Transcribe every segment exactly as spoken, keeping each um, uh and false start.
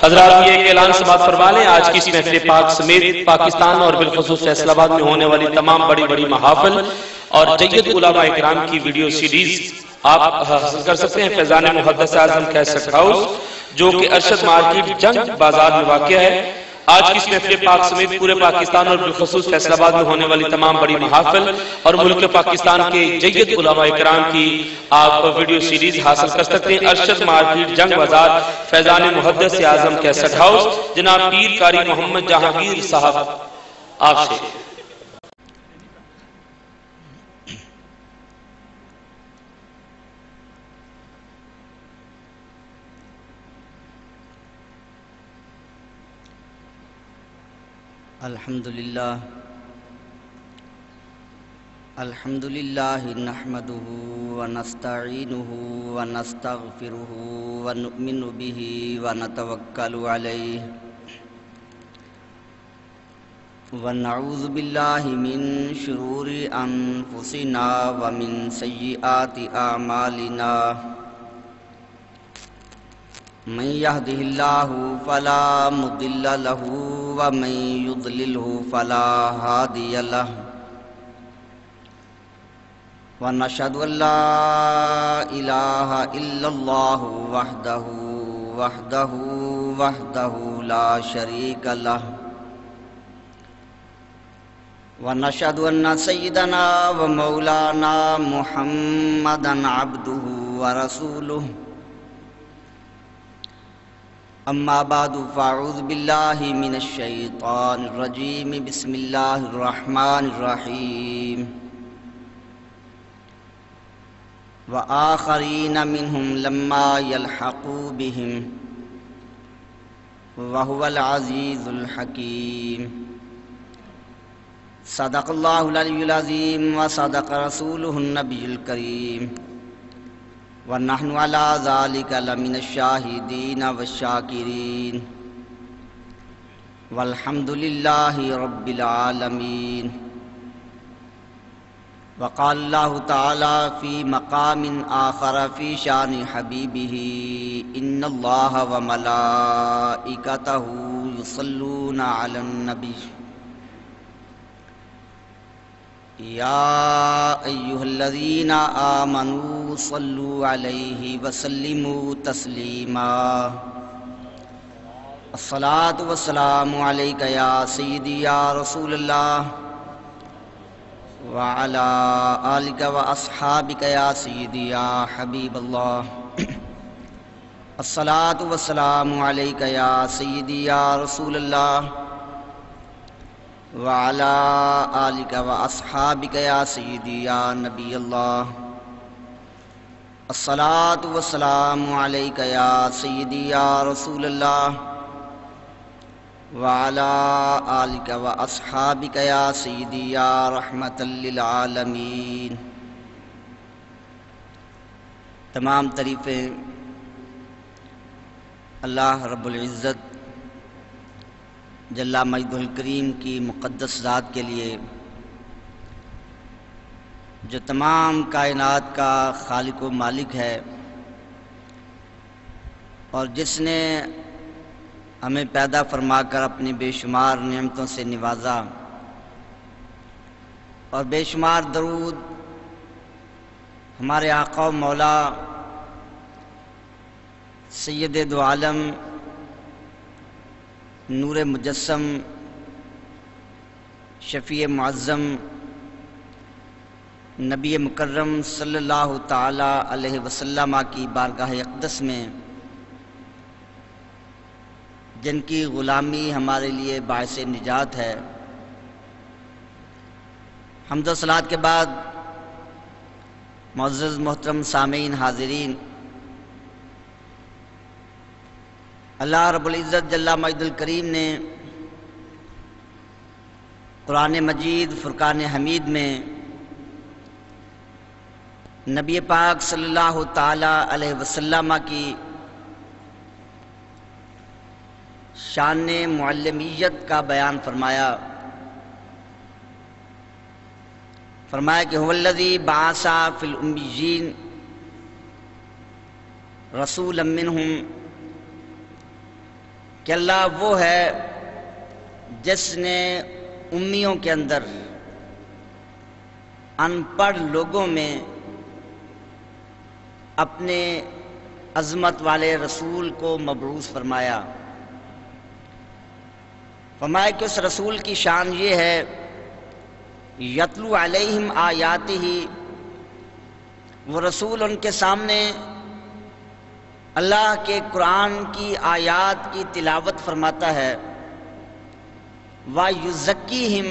حضرات یہ ایک اعلان سماعت فرما لیں، آج کی اس محفل پاک سمیت پاکستان اور بالخصوص فیصل آباد میں ہونے والی تمام بڑی بڑی محافل اور جید علماء اکرام کی ویڈیو سیڈیز آپ حاصل کر سکتے ہیں فیضان محدث اعظم کیسٹ ہاؤس، جو کہ ارشد مارکیٹ جنگ بازار میں واقع ہے۔ آج کی اس محفل پاک سمیت پورے پاکستان اور بالخصوص فیصل آباد میں ہونے والی تمام بڑی محافل اور ملک پاکستان کے جید علماء اکرام کی آپ ویڈیو سیریز حاصل کر سکتے ہیں۔ ارشد مارکیٹ جنگ بازار فیضان محدث اعظم کیسٹ ہاؤس، جناب پیر قاری محمد جہانگیر صاحب آپ سے۔ الحمدللہ الحمدللہ نحمده ونستعینه ونستغفره ونؤمن به ونتوکل علیہ ونعوذ باللہ من شرور انفسنا ومن سیئات اعمالنا من يهده الله فلا مضل له ومن يضلله فلا هادي له ونشهد أن لا إله إلا الله وحده وحده وحده لا شريك له ونشهد أن سيدنا ومولانا محمدا عبده ورسوله اما بعد فاعوذ باللہ من الشیطان الرجیم بسم اللہ الرحمن الرحیم وآخرین منہم لما یلحقوا بہم وہو العزیز الحکیم صدق اللہ العلی العظیم وصدق رسولہ النبی الکریم وَنَحْنُ عَلَىٰ ذَلِكَ لَمِنَ الشَّاهِدِينَ وَالشَّاكِرِينَ وَالْحَمْدُ لِلَّهِ رَبِّ الْعَالَمِينَ وقال اللہ تعالی فی مقام آخر فی شان حبیبہ ان اللہ وملائکتہ یصلون علی النبی یا ایہا الذین آمنوا صلوا علیہ وسلموا تسلیما الصلاة والسلام علیک یا سیدی یا رسول اللہ وعلی آلک واصحابک یا سیدی یا حبیب اللہ الصلاة والسلام علیک یا سیدی یا رسول اللہ وعلی آلک واصحابک یا سیدی یا نبی اللہ الصلاة والسلام علیک یا سیدی یا رسول اللہ وعلی آلک واصحابک یا سیدی یا رحمت للعالمین۔ تمام تعریفیں اللہ رب العزت جل مجدہ الکریم کی مقدس ذات کے لیے، جو تمام کائنات کا خالق و مالک ہے اور جس نے ہمیں پیدا فرما کر اپنی بے شمار نعمتوں سے نوازا، اور بے شمار درود ہمارے آقا و مولا سید دو عالم نور مجسم شفیع معظم نبی مکرم صلی اللہ تعالی علیہ وسلم کی بارگاہ اقدس میں، جن کی غلامی ہمارے لیے باعث نجات ہے، حمد و صلوات کے بعد معزز محترم سامعین حاضرین، اللہ رب العزت جل مجدہ الکریم نے قرآن مجید فرقان حمید میں نبی پاک صلی اللہ تعالی علیہ وسلم کی شان معلمیت کا بیان فرمایا۔ فرمایا کہ هو الذی بعث فی الامیین رسولا منہم کہ اللہ وہ ہے جس نے امیوں کے اندر ان پڑھ لوگوں میں اپنے عظمت والے رسول کو مبعوث فرمایا۔ فرمایا کہ اس رسول کی شان یہ ہے یتلو علیہم آیاتہ، وہ رسول ان کے سامنے اللہ کے قرآن کی آیات کی تلاوت فرماتا ہے، وَيُزَكِّيهِمْ،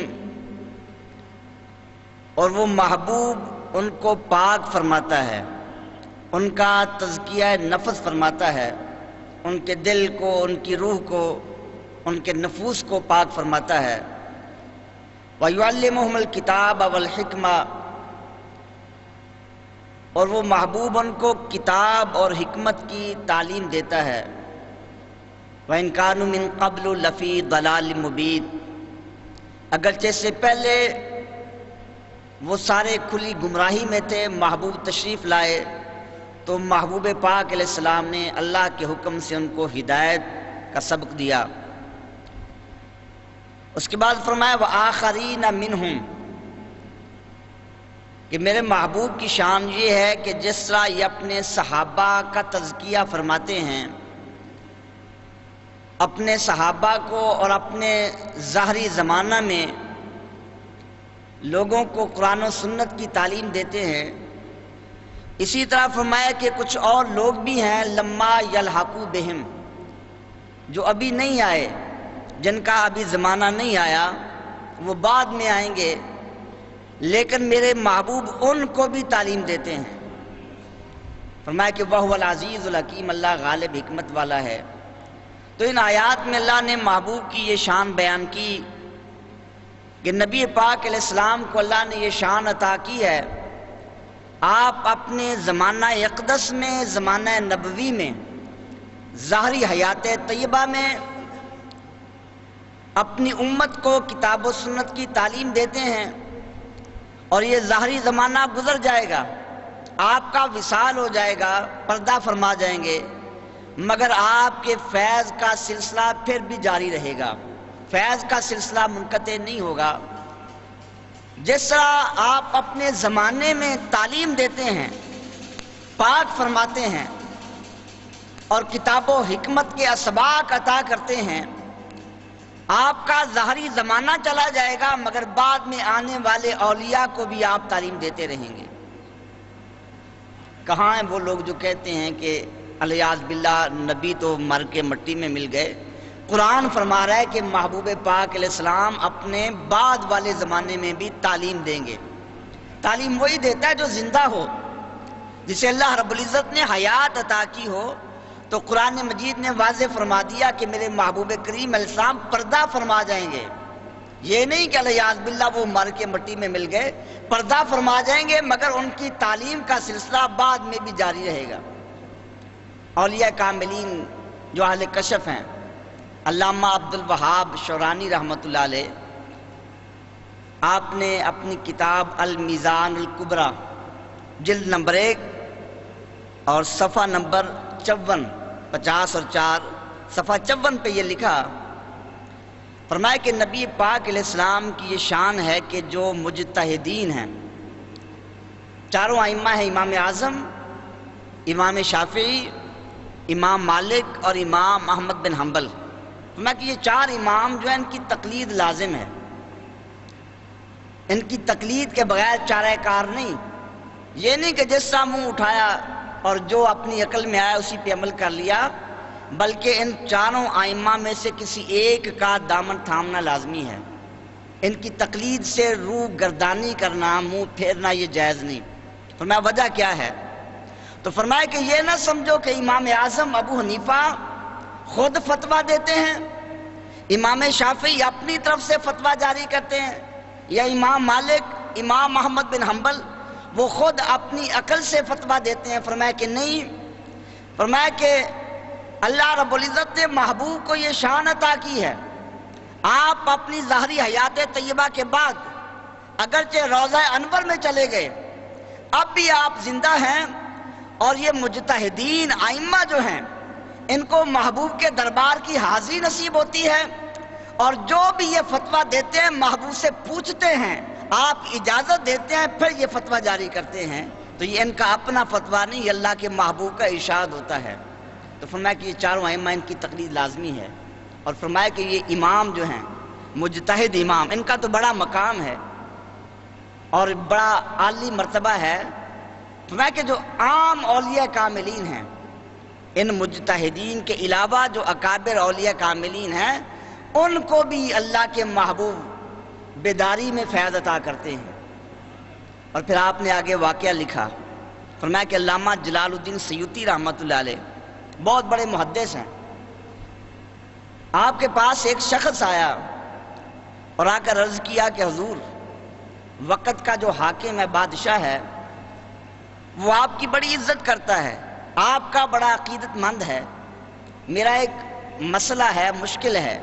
اور وہ محبوب ان کو پاک فرماتا ہے، ان کا تزکیہ نفس فرماتا ہے، ان کے دل کو، ان کی روح کو، ان کے نفوس کو پاک فرماتا ہے۔ وَيُعَلِّمُهُمُ الْكِتَابَ وَالْحِكْمَةَ، اور وہ محبوب ان کو کتاب اور حکمت کی تعلیم دیتا ہے۔ وَإِن كَانُوا مِن قَبْلُ لَفِي ضَلَالٍ مُبِينٍ، اگرچہ سے پہلے وہ سارے کھلی گمراہی میں تھے، محبوب تشریف لائے تو محبوب پاک علیہ السلام نے اللہ کے حکم سے ان کو ہدایت کا سبق دیا۔ اس کے بعد فرمایا وَآخَرِينَ مِنْهُمْ، کہ میرے محبوب کی شان یہ ہے کہ جس طرح یہ اپنے صحابہ کا تزکیہ فرماتے ہیں، اپنے صحابہ کو اور اپنے ظاہری زمانہ میں لوگوں کو قرآن و سنت کی تعلیم دیتے ہیں، اسی طرح فرمایا کہ کچھ اور لوگ بھی ہیں لما یلحقوا بہم، جو ابھی نہیں آئے، جن کا ابھی زمانہ نہیں آیا، وہ بعد میں آئیں گے، لیکن میرے محبوب ان کو بھی تعلیم دیتے ہیں۔ فرمایا کہ وَهُوَ الْعَزِيزُ الْحَكِيمُ، اللہ غالب حکمت والا ہے۔ تو ان آیات میں اللہ نے محبوب کی یہ شان بیان کی کہ نبی پاک علیہ السلام کو اللہ نے یہ شان عطا کی ہے، آپ اپنے زمانہ اقدس میں، زمانہ نبوی میں، ظاہری حیات طیبہ میں اپنی امت کو کتاب و سنت کی تعلیم دیتے ہیں، اور یہ ظاہری زمانہ گزر جائے گا، آپ کا وصال ہو جائے گا، پردہ فرما جائیں گے، مگر آپ کے فیض کا سلسلہ پھر بھی جاری رہے گا، فیض کا سلسلہ منقطع نہیں ہوگا۔ جس طرح آپ اپنے زمانے میں تعلیم دیتے ہیں، پاک فرماتے ہیں اور کتاب و حکمت کے اسباق عطا کرتے ہیں، آپ کا ظاہری زمانہ چلا جائے گا، مگر بعد میں آنے والے اولیاء کو بھی آپ تعلیم دیتے رہیں گے۔ کہاں ہیں وہ لوگ جو کہتے ہیں کہ الیاذ باللہ نبی تو مر کے مٹی میں مل گئے؟ قرآن فرما رہا ہے کہ محبوب پاک علیہ السلام اپنے بعد والے زمانے میں بھی تعلیم دیں گے۔ تعلیم وہی دیتا ہے جو زندہ ہو، جسے اللہ رب العزت نے حیات عطا کی ہو۔ تو قرآن مجید نے واضح فرما دیا کہ میرے محبوب کریم علیہ السلام پردہ فرما جائیں گے، یہ نہیں کہ الیاذ باللہ وہ مر کے مٹی میں مل گئے، پردہ فرما جائیں گے، مگر ان کی تعلیم کا سلسلہ بعد میں بھی جاری رہے گا۔ اولیاء کاملین جو اہل کشف ہیں، علامہ عبد الوہاب شورانی رحمۃ اللہ علیہ، آپ نے اپنی کتاب المیزان الکبریٰ جلد نمبر ایک اور صفحہ نمبر چون، پچاس اور چار، صفحہ چون پہ یہ لکھا، فرمایا کہ نبی پاک علیہ السلام کی یہ شان ہے کہ جو مجتہدین ہیں، چاروں ائمہ ہیں، امام اعظم، امام شافعی، امام مالک اور امام احمد بن حنبل، فرمایا کہ یہ چار امام جو ہیں ان کی تقلید لازم ہے، ان کی تقلید کے بغیر چارہ کار نہیں۔ یہ نہیں کہ جس طرح منہ اٹھایا اور جو اپنی عقل میں آیا اسی پہ عمل کر لیا، بلکہ ان چاروں ائمہ میں سے کسی ایک کا دامن تھامنا لازمی ہے۔ ان کی تقلید سے روح گردانی کرنا، منہ پھیرنا یہ جائز نہیں۔ فرمایا وجہ کیا ہے؟ تو فرمایا کہ یہ نہ سمجھو کہ امام اعظم ابو حنیفہ خود فتویٰ دیتے ہیں، امام شافعی اپنی طرف سے فتویٰ جاری کرتے ہیں، یا امام مالک، امام محمد بن حنبل وہ خود اپنی عقل سے فتویٰ دیتے ہیں۔ فرمایا کہ نہیں، فرمایا کہ اللہ رب العزت نے محبوب کو یہ شان عطا کی ہے، آپ اپنی ظاہری حیات طیبہ کے بعد اگرچہ روضہ انور میں چلے گئے، اب بھی آپ زندہ ہیں، اور یہ مجتہدین ائمہ جو ہیں ان کو محبوب کے دربار کی حاضری نصیب ہوتی ہے، اور جو بھی یہ فتویٰ دیتے ہیں محبوب سے پوچھتے ہیں، آپ اجازت دیتے ہیں، پھر یہ فتویٰ جاری کرتے ہیں، تو یہ ان کا اپنا فتویٰ نہیں، یہ اللہ کے محبوب کا ارشاد ہوتا ہے۔ تو فرمایا کہ یہ چاروں ائمہ ان کی تقلید لازمی ہے، اور فرمایا کہ یہ امام جو ہیں مجتہد امام، ان کا تو بڑا مقام ہے اور بڑا عالی مرتبہ ہے۔ فرمایا کہ جو عام اولیاء کاملین ہیں، ان مجتہدین کے علاوہ جو اکابر اولیاء کاملین ہیں، ان کو بھی اللہ کے محبوب بیداری میں فیض عطا کرتے ہیں۔ اور پھر آپ نے آگے واقعہ لکھا، فرمایا کہ علامہ جلال الدین سیوطی رحمۃ اللہ علیہ بہت بڑے محدث ہیں، آپ کے پاس ایک شخص آیا اور آ کر عرض کیا کہ حضور، وقت کا جو حاکم ہے، بادشاہ ہے، وہ آپ کی بڑی عزت کرتا ہے، آپ کا بڑا عقیدت مند ہے، میرا ایک مسئلہ ہے، مشکل ہے،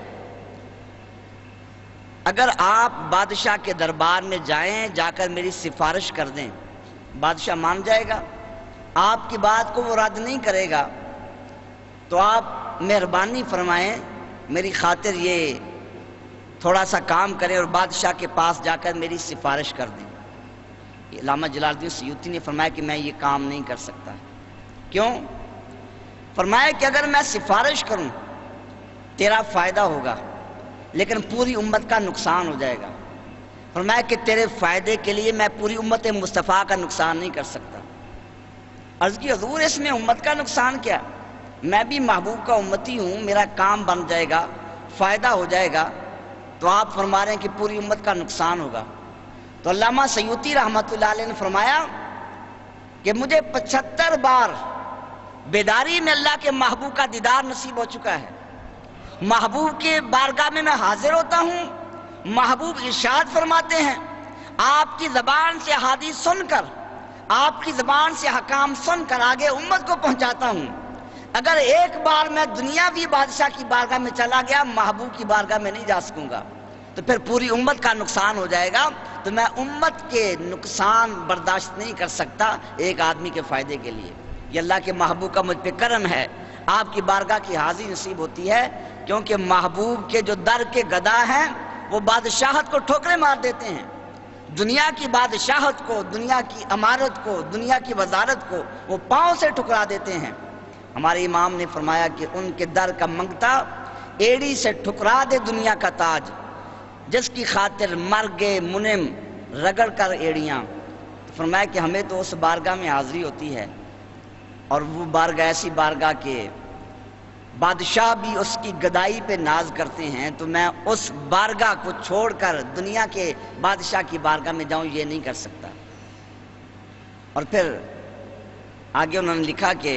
اگر آپ بادشاہ کے دربار میں جائیں، جا کر میری سفارش کر دیں، بادشاہ مان جائے گا، آپ کی بات کو وہ رد نہیں کرے گا، تو آپ مہربانی فرمائیں میری خاطر یہ تھوڑا سا کام کریں اور بادشاہ کے پاس جا کر میری سفارش کر دیں۔ علامہ جلال الدین سیوطی نے فرمایا کہ میں یہ کام نہیں کر سکتا۔ کیوں؟ فرمایا کہ اگر میں سفارش کروں تیرا فائدہ ہوگا، لیکن پوری امت کا نقصان ہو جائے گا۔ فرمایا کہ تیرے فائدے کے لیے میں پوری امت مصطفیٰ کا نقصان نہیں کر سکتا۔ عرض کی حضور اس میں امت کا نقصان کیا؟ میں بھی محبوب کا امتی ہوں، میرا کام بن جائے گا، فائدہ ہو جائے گا، تو آپ فرما رہے ہیں کہ پوری امت کا نقصان ہوگا۔ تو علامہ سیوطی رحمۃ اللہ علیہ نے فرمایا کہ مجھے پچہتر بار بیداری میں اللہ کے محبوب کا دیدار نصیب ہو چکا ہے، محبوب کے بارگاہ میں میں حاضر ہوتا ہوں، محبوب ارشاد فرماتے ہیں، آپ کی زبان سے حدیث سن کر، آپ کی زبان سے حکام سن کر آگے امت کو پہنچاتا ہوں۔ اگر ایک بار میں دنیاوی بادشاہ کی بارگاہ میں چلا گیا، محبوب کی بارگاہ میں نہیں جا سکوں گا، تو پھر پوری امت کا نقصان ہو جائے گا، تو میں امت کے نقصان برداشت نہیں کر سکتا ایک آدمی کے فائدے کے لیے۔ یہ اللہ کے محبوب کا مجھ پہ کرم ہے، آپ کی بارگاہ کی حاضری نصیب ہوتی ہے، کیونکہ محبوب کے جو در کے گدا ہیں وہ بادشاہت کو ٹھوکریں مار دیتے ہیں، دنیا کی بادشاہت کو، دنیا کی امارت کو، دنیا کی وزارت کو وہ پاؤں سے ٹھکرا دیتے ہیں۔ ہمارے امام نے فرمایا کہ ان کے در کا منگتا ایڑی سے ٹھکرا دے دنیا کا تاج، جس کی خاطر مر گئے منم رگڑ کر ایڑیاں۔ تو فرمایا کہ ہمیں تو اس بارگاہ میں حاضری ہوتی ہے، اور وہ بارگاہ ایسی بارگاہ کے بادشاہ بھی اس کی گدائی پہ ناز کرتے ہیں، تو میں اس بارگاہ کو چھوڑ کر دنیا کے بادشاہ کی بارگاہ میں جاؤں، یہ نہیں کر سکتا۔ اور پھر آگے انہوں نے لکھا کہ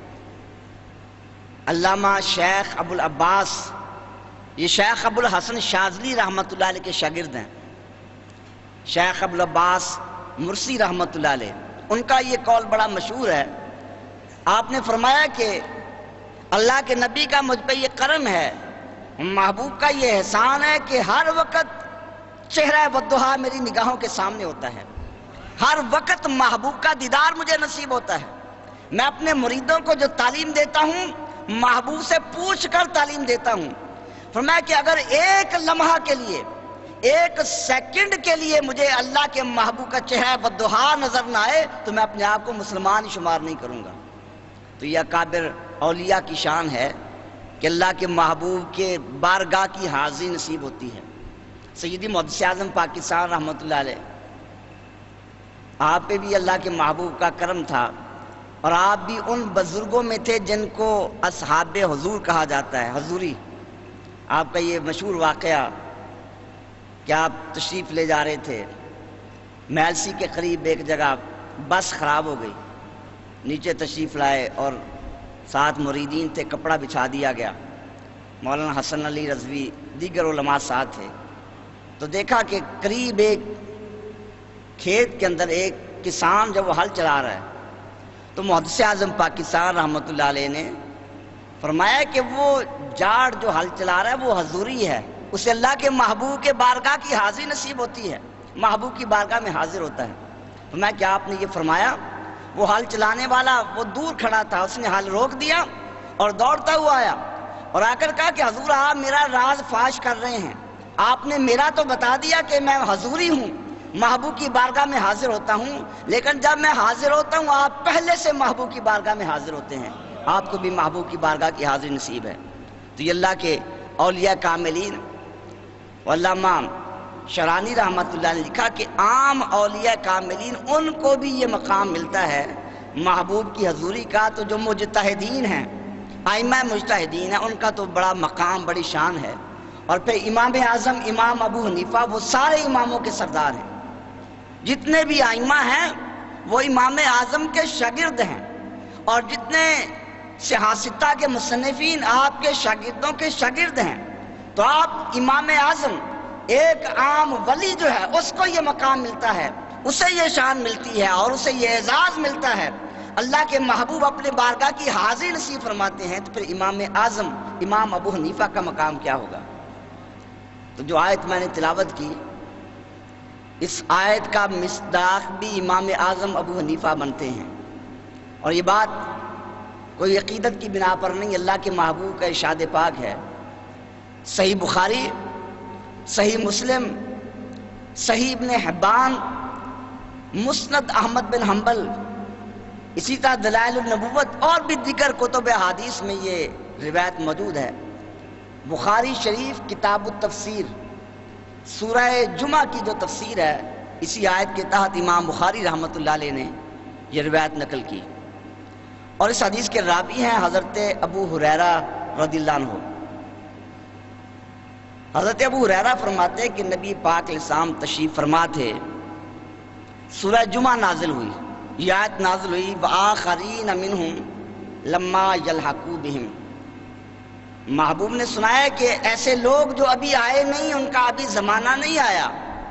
علامہ شیخ ابو العباس، یہ شیخ ابو الحسن شاذلی رحمۃ اللہ علیہ کے شاگرد ہیں، شیخ ابو العباس مرسی رحمۃ اللہ علیہ، ان کا یہ قول بڑا مشہور ہے۔ آپ نے فرمایا کہ اللہ کے نبی کا مجھ پہ یہ کرم ہے، محبوب کا یہ احسان ہے کہ ہر وقت چہرہ والضحیٰ میری نگاہوں کے سامنے ہوتا ہے، ہر وقت محبوب کا دیدار مجھے نصیب ہوتا ہے۔ میں اپنے مریدوں کو جو تعلیم دیتا ہوں، محبوب سے پوچھ کر تعلیم دیتا ہوں۔ فرمایا کہ اگر ایک لمحہ کے لیے، ایک سیکنڈ کے لیے مجھے اللہ کے محبوب کا چہرہ والضحیٰ نظر نہ آئے تو میں اپنے آپ کو مسلمان ہی شمار نہیں کروں گا۔ تو یہ اکابر اولیاء کی شان ہے کہ اللہ کے محبوب کے بارگاہ کی حاضری نصیب ہوتی ہے۔ سیدی محدث اعظم پاکستان رحمۃ اللہ علیہ، آپ پہ بھی اللہ کے محبوب کا کرم تھا، اور آپ بھی ان بزرگوں میں تھے جن کو اصحاب حضور کہا جاتا ہے، حضوری۔ آپ کا یہ مشہور واقعہ کہ آپ تشریف لے جا رہے تھے، میلسی کے قریب ایک جگہ بس خراب ہو گئی، نیچے تشریف لائے اور ساتھ مریدین تھے، کپڑا بچھا دیا گیا، مولانا حسن علی رضوی دیگر علماء ساتھ تھے، تو دیکھا کہ قریب ایک کھیت کے اندر ایک کسان جب وہ ہل چلا رہا ہے، تو محدث اعظم پاکستان رحمۃ اللہ علیہ نے فرمایا کہ وہ جاڑ جو ہل چلا رہا ہے وہ حضوری ہے، اسے اللہ کے محبوب کے بارگاہ کی حاضری نصیب ہوتی ہے، محبوب کی بارگاہ میں حاضر ہوتا ہے۔ فرمایا کہ آپ نے یہ فرمایا، وہ ہل چلانے والا وہ دور کھڑا تھا، اس نے ہل روک دیا اور دوڑتا ہوا آیا اور آ کر کہا کہ حضور آپ میرا راز فاش کر رہے ہیں، آپ نے میرا تو بتا دیا کہ میں حضوری ہوں، محبوب کی بارگاہ میں حاضر ہوتا ہوں، لیکن جب میں حاضر ہوتا ہوں آپ پہلے سے محبوب کی بارگاہ میں حاضر ہوتے ہیں، آپ کو بھی محبوب کی بارگاہ کی حاضری نصیب ہے۔ تو یہ اللہ کے اولیاء کاملین، علامہ شرانی رحمت اللہ نے لکھا کہ عام اولیاء کاملین ان کو بھی یہ مقام ملتا ہے محبوب کی حضوری کا، تو جو مجتہدین ہیں، ائمہ مجتہدین ہیں، ان کا تو بڑا مقام، بڑی شان ہے۔ اور پھر امام اعظم امام ابو حنیفہ وہ سارے اماموں کے سردار ہیں، جتنے بھی ائمہ ہیں وہ امام اعظم کے شاگرد ہیں، اور جتنے صحاستہ کے مصنفین آپ کے شاگردوں کے شاگرد ہیں۔ تو آپ امام اعظم ایک عام ولی جو ہے اس کو یہ مقام ملتا ہے، اسے یہ شان ملتی ہے اور اسے یہ اعزاز ملتا ہے، اللہ کے محبوب اپنے بارگاہ کی حاضری نصیب فرماتے ہیں، تو پھر امام اعظم امام ابو حنیفہ کا مقام کیا ہوگا؟ تو جو آیت میں نے تلاوت کی، اس آیت کا مصداق بھی امام اعظم ابو حنیفہ بنتے ہیں، اور یہ بات کوئی عقیدت کی بنا پر نہیں، اللہ کے محبوب کا ارشاد پاک ہے۔ صحیح بخاری، صحیح مسلم، صحیح ابن حبان، مسند احمد بن حنبل، اسی طرح دلائل النبوت اور بھی دیگر کتب حدیث میں یہ روایت موجود ہے۔ بخاری شریف کتاب التفسیر، سورہ جمعہ کی جو تفسیر ہے، اسی آیت کے تحت امام بخاری رحمت اللہ علیہ نے یہ روایت نقل کی، اور اس حدیث کے راوی ہیں حضرت ابو ہریرہ رضی اللہ عنہ۔ حضرت ابو ہریرہ فرماتے ہیں کہ نبی پاک علیہ السلام تشریف فرما تھے، سورہ جمعہ نازل ہوئی، یہ آیت نازل ہوئی وآخرین منہم لما یلحقوا بہم۔ محبوب نے سنایا کہ ایسے لوگ جو ابھی آئے نہیں، ان کا ابھی زمانہ نہیں آیا،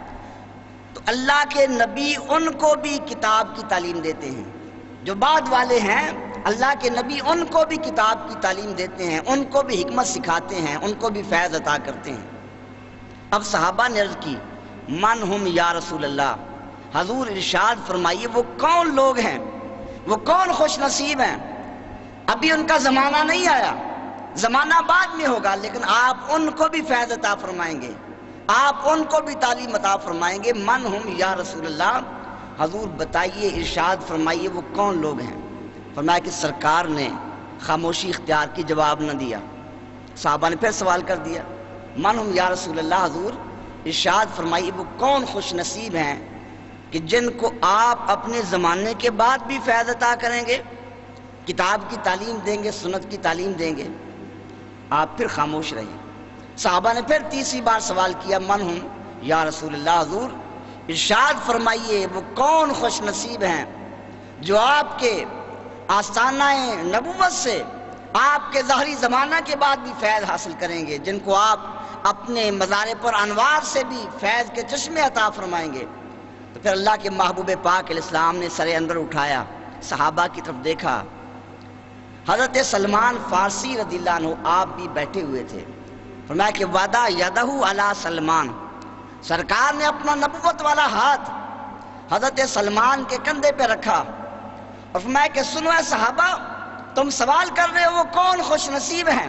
تو اللہ کے نبی ان کو بھی کتاب کی تعلیم دیتے ہیں، جو بعد والے ہیں اللہ کے نبی ان کو بھی کتاب کی تعلیم دیتے ہیں، ان کو بھی حکمت سکھاتے ہیں، ان کو بھی فیض عطا کرتے ہیں۔ اب صحابہ نے عرض کی من ہم یا رسول اللہ، حضور ارشاد فرمائیے وہ کون لوگ ہیں، وہ کون خوش نصیب ہیں، ابھی ان کا زمانہ نہیں آیا، زمانہ بعد میں ہوگا، لیکن آپ ان کو بھی فیض عطا فرمائیں گے، آپ ان کو بھی تعلیم عطا فرمائیں گے۔ من ہم یا رسول اللہ، حضور بتائیے، ارشاد فرمائیے وہ کون لوگ ہیں۔ فرمایا کہ سرکار نے خاموشی اختیار کی، جواب نہ دیا۔ صحابہ نے پھر سوال کر دیا من ہم یا رسول اللہ، حضور ارشاد فرمائیے وہ کون خوش نصیب ہیں کہ جن کو آپ اپنے زمانے کے بعد بھی فیض عطا کریں گے، کتاب کی تعلیم دیں گے، سنت کی تعلیم دیں گے۔ آپ پھر خاموش رہے۔ صحابہ نے پھر تیسری بار سوال کیا من ہم یا رسول اللہ، حضور ارشاد فرمائیے وہ کون خوش نصیب ہیں جو آپ کے آستانہ نبوت سے، آپ کے ظاہری زمانہ کے بعد بھی فیض حاصل کریں گے، جن کو آپ اپنے مزار پر انوار سے بھی فیض کے چشمے عطا فرمائیں گے۔ تو پھر اللہ کے محبوب پاک علیہ السلام نے سر انور اٹھایا، صحابہ کی طرف دیکھا، حضرت سلمان فارسی رضی اللہ عنہ آپ بھی بیٹھے ہوئے تھے۔ فرمایا کہ وَدَا يَدَهُ عَلَى سلمان، سرکار نے اپنا نبوت والا ہاتھ حضرت سلمان کے کندھے پہ رکھا، اور فرمایا کہ سنو اے صحابہ، تم سوال کر رہے ہو وہ کون خوش نصیب ہیں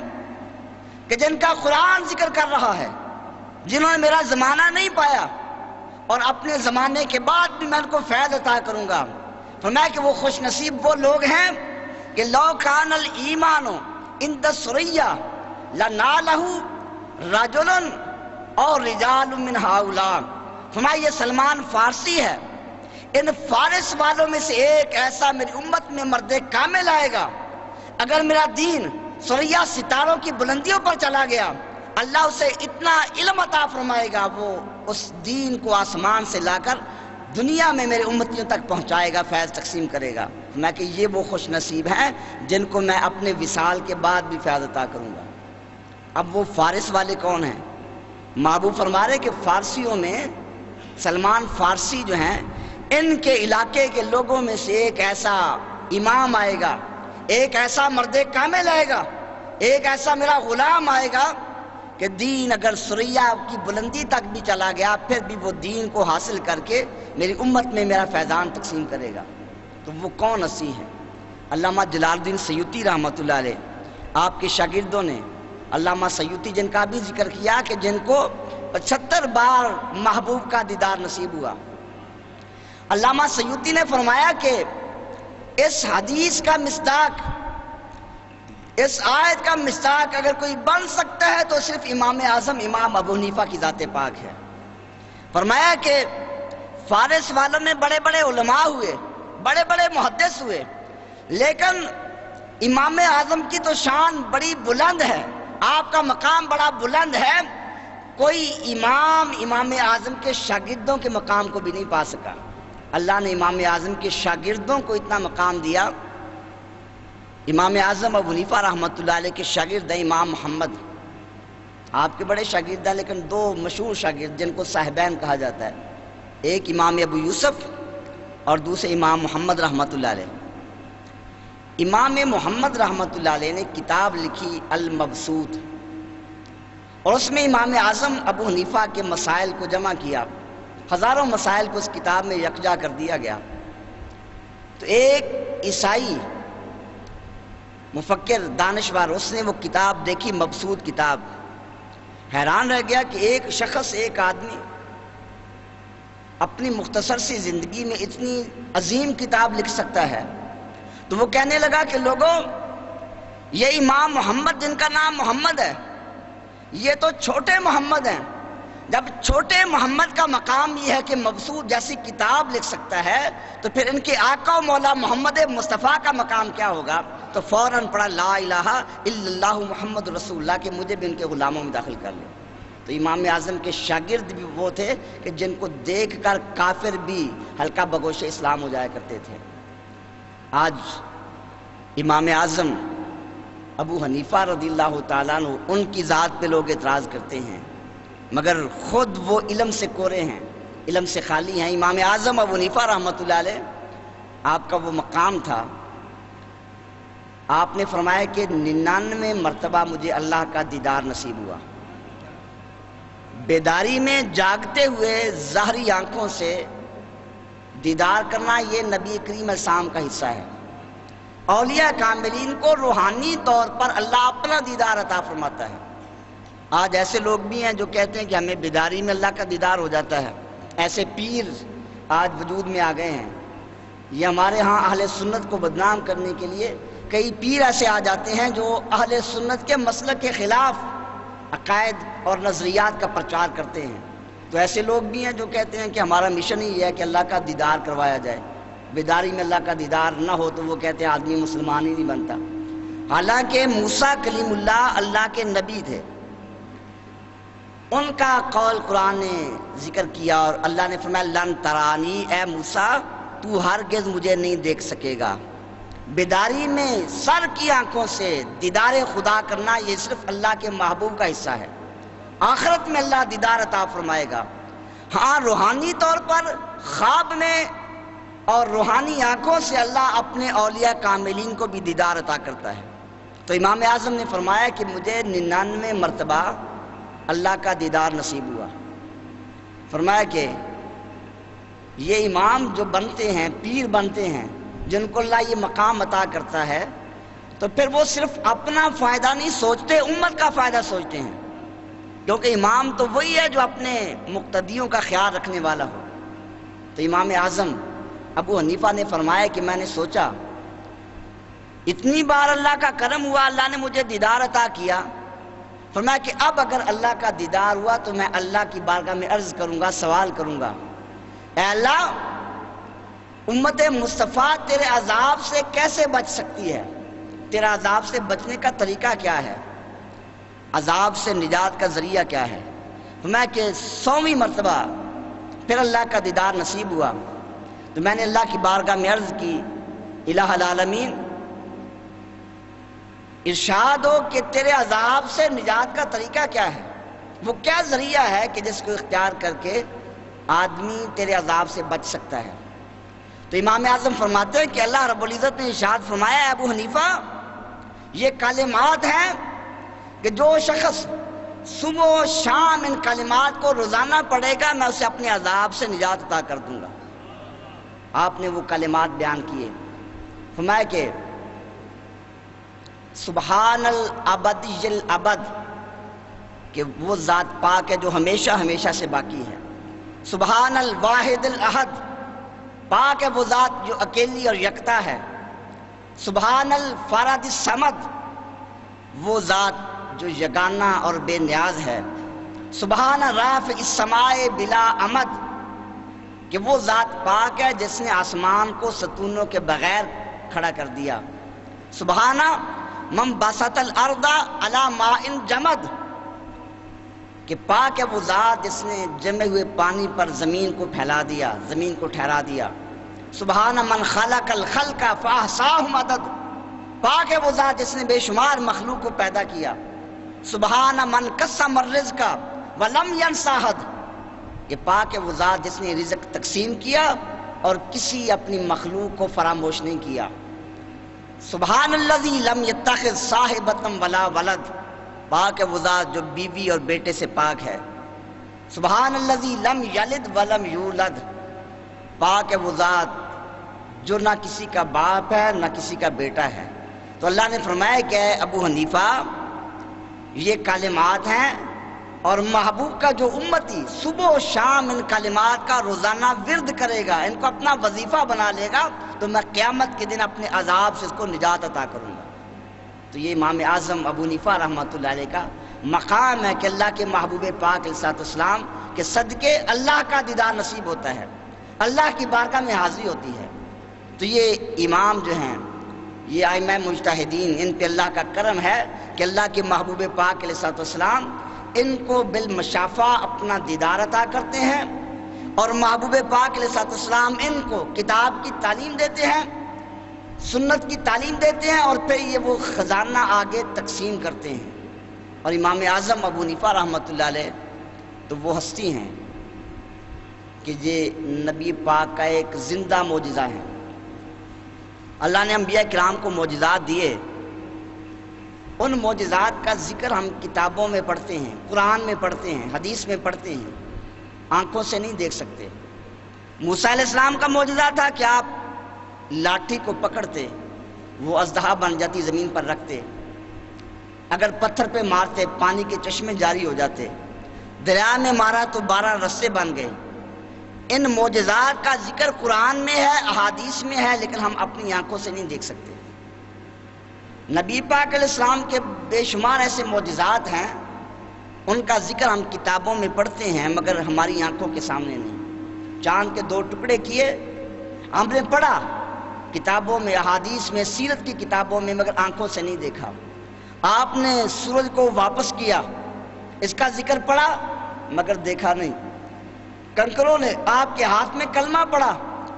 کہ جن کا قرآن ذکر کر رہا ہے، جنہوں نے میرا زمانہ نہیں پایا اور اپنے زمانے کے بعد بھی میں ان کو فیض عطا کروں گا۔ فرمایا کہ وہ خوش نصیب وہ لوگ ہیں کہ لو کان الایمان عند الثریا لنالہ رجل اور رجال من ہؤلاء۔ فرمایا یہ سلمان فارسی ہے، ان فارس والوں میں سے ایک ایسا میری امت میں مرد کامل آئے گا، اگر میرا دین ثریا ستاروں کی بلندیوں پر چلا گیا، اللہ اسے اتنا علم عطا فرمائے گا، وہ اس دین کو آسمان سے لا کر دنیا میں میرے امتیوں تک پہنچائے گا، فیض تقسیم کرے گا۔ میں کہ یہ وہ خوش نصیب ہیں جن کو میں اپنے وصال کے بعد بھی فیض عطا کروں گا۔ اب وہ فارس والے کون ہیں؟ محبوب فرما رہے کہ فارسیوں میں سلمان فارسی جو ہیں، ان کے علاقے کے لوگوں میں سے ایک ایسا امام آئے گا، ایک ایسا مرد کامل آئے گا، ایک ایسا میرا غلام آئے گا کہ دین اگر ثریا کی بلندی تک بھی چلا گیا، پھر بھی وہ دین کو حاصل کر کے میری امت میں میرا فیضان تقسیم کرے گا۔ تو وہ کون اسی ہیں؟ علامہ جلال الدین سیوطی رحمۃ اللہ علیہ آپ کے شاگردوں نے علامہ سیوطی جن کا بھی ذکر کیا کہ جن کو پچہتر بار محبوب کا دیدار نصیب ہوا. علامہ سیوطی نے فرمایا کہ اس حدیث کا مصداق، اس آیت کا مصداق اگر کوئی بن سکتا ہے تو صرف امام اعظم امام ابو حنیفہ کی ذات پاک ہے. فرمایا کہ فارس والوں میں بڑے بڑے علماء ہوئے، بڑے بڑے محدث ہوئے، لیکن امام اعظم کی تو شان بڑی بلند ہے، آپ کا مقام بڑا بلند ہے، کوئی امام امام اعظم کے شاگردوں کے مقام کو بھی نہیں پا سکا. اللہ نے امام اعظم کے شاگردوں کو اتنا مقام دیا. امام اعظم ابو حنیفہ رحمۃ اللہ علیہ کے شاگرد ہیں امام محمد، آپ کے بڑے شاگرد ہیں، لیکن دو مشہور شاگرد جن کو صاحبین کہا جاتا ہے، ایک امام ابو یوسف اور دوسرے امام محمد رحمۃ اللہ علیہ. امام محمد رحمۃ اللہ علیہ نے کتاب لکھی المبسوط، اور اس میں امام اعظم ابو حنیفہ کے مسائل کو جمع کیا، ہزاروں مسائل کو اس کتاب میں یکجا کر دیا گیا. تو ایک عیسائی مفکر دانشور اس نے وہ کتاب دیکھی، مبسوط کتاب، حیران رہ گیا کہ ایک شخص، ایک آدمی اپنی مختصر سی زندگی میں اتنی عظیم کتاب لکھ سکتا ہے. تو وہ کہنے لگا کہ لوگوں، یہ امام محمد جن کا نام محمد ہے، یہ تو چھوٹے محمد ہیں. جب چھوٹے محمد کا مقام یہ ہے کہ مبسوط جیسی کتاب لکھ سکتا ہے، تو پھر ان کے آقا و مولا محمد مصطفیٰ کا مقام کیا ہوگا؟ تو فوراً پڑھا لا الہ الا اللہ محمد رسول اللہ کہ مجھے بھی ان کے غلاموں میں داخل کر لیں. تو امام اعظم کے شاگرد بھی وہ تھے کہ جن کو دیکھ کر کافر بھی ہلکا بگوش اسلام ہو جایا کرتے تھے. آج امام اعظم ابو حنیفہ رضی اللہ تعالیٰ عنہ، ان کی ذات پہ لوگ اعتراض کرتے ہیں، مگر خود وہ علم سے کورے ہیں، علم سے خالی ہیں. امام اعظم ابو حنیفہ رحمۃ اللہ علیہ، آپ کا وہ مقام تھا، آپ نے فرمایا کہ ننانوے مرتبہ مجھے اللہ کا دیدار نصیب ہوا. بیداری میں جاگتے ہوئے ظاہری آنکھوں سے دیدار کرنا یہ نبی کریم السلام کا حصہ ہے. اولیاء کاملین کو روحانی طور پر اللہ اپنا دیدار عطا فرماتا ہے. آج ایسے لوگ بھی ہیں جو کہتے ہیں کہ ہمیں بیداری میں اللہ کا دیدار ہو جاتا ہے. ایسے پیر آج وجود میں آ گئے ہیں. یہ ہمارے ہاں اہل سنت کو بدنام کرنے کے لیے کئی پیر ایسے آ جاتے ہیں جو اہل سنت کے مسلک کے خلاف عقائد اور نظریات کا پرچار کرتے ہیں. تو ایسے لوگ بھی ہیں جو کہتے ہیں کہ ہمارا مشن ہی یہ ہے کہ اللہ کا دیدار کروایا جائے. بیداری میں اللہ کا دیدار نہ ہو تو وہ کہتے ہیں آدمی مسلمان ہی نہیں بنتا. حالانکہ موسیٰ کلیم اللہ اللہ کے نبی تھے، ان کا قول قرآن نے ذکر کیا، اور اللہ نے فرمایا لن ترانی، اے موسیٰ تو ہرگز مجھے نہیں دیکھ سکے گا. بیداری میں سر کی آنکھوں سے دیدار خدا کرنا یہ صرف اللہ کے محبوب کا حصہ ہے. آخرت میں اللہ دیدار عطا فرمائے گا. ہاں روحانی طور پر خواب میں اور روحانی آنکھوں سے اللہ اپنے اولیاء کاملین کو بھی دیدار عطا کرتا ہے. تو امام اعظم نے فرمایا کہ مجھے ننانوے مرتبہ اللہ کا دیدار نصیب ہوا. فرمایا کہ یہ امام جو بنتے ہیں، پیر بنتے ہیں، جن کو اللہ یہ مقام عطا کرتا ہے، تو پھر وہ صرف اپنا فائدہ نہیں سوچتے، امت کا فائدہ سوچتے ہیں. کیونکہ امام تو وہی ہے جو اپنے مقتدیوں کا خیال رکھنے والا ہو. تو امام اعظم ابو حنیفہ نے فرمایا کہ میں نے سوچا اتنی بار اللہ کا کرم ہوا، اللہ نے مجھے دیدار عطا کیا. فرمایا کہ اب اگر اللہ کا دیدار ہوا تو میں اللہ کی بارگاہ میں عرض کروں گا، سوال کروں گا، اے اللہ امت مصطفیٰ تیرے عذاب سے کیسے بچ سکتی ہے؟ تیرا عذاب سے بچنے کا طریقہ کیا ہے؟ عذاب سے نجات کا ذریعہ کیا ہے؟ فرمایا کہ سویں مرتبہ پھر اللہ کا دیدار نصیب ہوا تو میں نے اللہ کی بارگاہ میں عرض کی، الہ العالمین ارشاد ہو کہ تیرے عذاب سے نجات کا طریقہ کیا ہے؟ وہ کیا ذریعہ ہے کہ جس کو اختیار کر کے آدمی تیرے عذاب سے بچ سکتا ہے؟ تو امام اعظم فرماتے ہیں کہ اللہ رب العزت نے ارشاد فرمایا ہے ابو حنیفہ، یہ کلمات ہیں کہ جو شخص صبح و شام ان کلمات کو روزانہ پڑھے گا میں اسے اپنے عذاب سے نجات عطا کر دوں گا. آپ نے وہ کلمات بیان کیے. فرمایا کہ سبحان الابدی الابد کہ وہ ذات پاک ہے جو ہمیشہ ہمیشہ سے باقی ہے. سبحان الواحد الاحد پاک ہے وہ ذات جو اکیلی اور یکتا ہے. سبحان الفرد الصمد وہ ذات جو یگانہ اور بے نیاز ہے. سبحان رافع السماء بلا عمد کہ وہ ذات پاک ہے جس نے آسمان کو ستونوں کے بغیر کھڑا کر دیا. سبحان من بسط الارض علی ماء جمد کہ پاک ہے وہ ذات جس نے جمے ہوئے پانی پر زمین کو پھیلا دیا، زمین کو ٹھہرا دیا. سبحان من خلق الخلق فاحصاهم عدد پاک ہے وہ ذات جس نے بے شمار مخلوق کو پیدا کیا. سبحان من قسم الرزق ولم ينس احد یہ پاک ہے وہ ذات جس نے رزق تقسیم کیا اور کسی اپنی مخلوق کو فراموش نہیں کیا. سبحان الذی لم يتخذ صاحبۃ ولا ولد پاک ہے وہ ذات جو بیوی اور بیٹے سے پاک ہے. سبحان الذی لم یلد ولم یولد پاک ہے وہ ذات جو نہ کسی کا باپ ہے نہ کسی کا بیٹا ہے. تو اللہ نے فرمایا کہ اے ابو حنیفہ یہ کلمات ہیں اور محبوب کا جو امتی صبح و شام ان کلمات کا روزانہ ورد کرے گا، ان کو اپنا وظیفہ بنا لے گا، تو میں قیامت کے دن اپنے عذاب سے اس کو نجات عطا کروں گا. تو یہ امام اعظم ابو حنیفہ رحمۃ اللہ علیہ کا مقام ہے کہ اللہ کے محبوب پاک علیہ السلام کے صدقے اللہ کا دیدار نصیب ہوتا ہے، اللہ کی بارگاہ میں حاضری ہوتی ہے. تو یہ امام جو ہیں یہ ائمہ مجتہدین ان پہ اللہ کا کرم ہے کہ اللہ کے محبوب پاک علیہ السلام ان کو بالمشافہ اپنا دیدار عطا کرتے ہیں اور محبوب پاک علیہ السلام ان کو کتاب کی تعلیم دیتے ہیں، سنت کی تعلیم دیتے ہیں اور پھر یہ وہ خزانہ آگے تقسیم کرتے ہیں. اور امام اعظم ابو حنیفہ رحمۃ اللہ علیہ تو وہ ہستی ہیں کہ یہ نبی پاک کا ایک زندہ معجزہ ہے. اللہ نے انبیاء کرام کو معجزات دیے، ان معجزات کا ذکر ہم کتابوں میں پڑھتے ہیں، قرآن میں پڑھتے ہیں، حدیث میں پڑھتے ہیں، آنکھوں سے نہیں دیکھ سکتے. موسیٰ علیہ السلام کا معجزہ تھا کہ آپ لاٹھی کو پکڑتے وہ اژدہا بن جاتی، زمین پر رکھتے، اگر پتھر پہ مارتے پانی کے چشمے جاری ہو جاتے، دریا میں مارا تو بارہ رستے بن گئے. ان معجزات کا ذکر قرآن میں ہے، احادیث میں ہے، لیکن ہم اپنی آنکھوں سے نہیں دیکھ سکتے. نبی پاک علیہ السلام کے بے شمار ایسے معجزات ہیں، ان کا ذکر ہم کتابوں میں پڑھتے ہیں مگر ہماری آنکھوں کے سامنے نہیں. چاند کے دو ٹکڑے کیے ہم نے پڑھا کتابوں میں، احادیث میں، سیرت کی کتابوں میں، مگر آنکھوں سے نہیں دیکھا. آپ نے سورج کو واپس کیا، اس کا ذکر پڑھا مگر دیکھا نہیں. کنکروں نے آپ کے ہاتھ میں کلمہ پڑھا،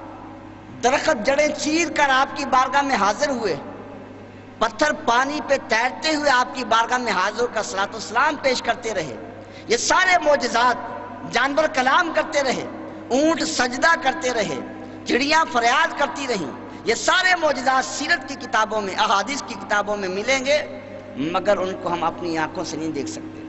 درخت جڑیں چیر کر آپ کی بارگاہ میں حاضر ہوئے، پتھر پانی پہ تیرتے ہوئے آپ کی بارگاہ میں حاضر کر صلاۃ والسلام پیش کرتے رہے. یہ سارے معجزات، جانور کلام کرتے رہے، اونٹ سجدہ کرتے رہے، چڑیاں فریاد کرتی رہیں، یہ سارے معجزات سیرت کی کتابوں میں، احادیث کی کتابوں میں ملیں گے مگر ان کو ہم اپنی آنکھوں سے نہیں دیکھ سکتے.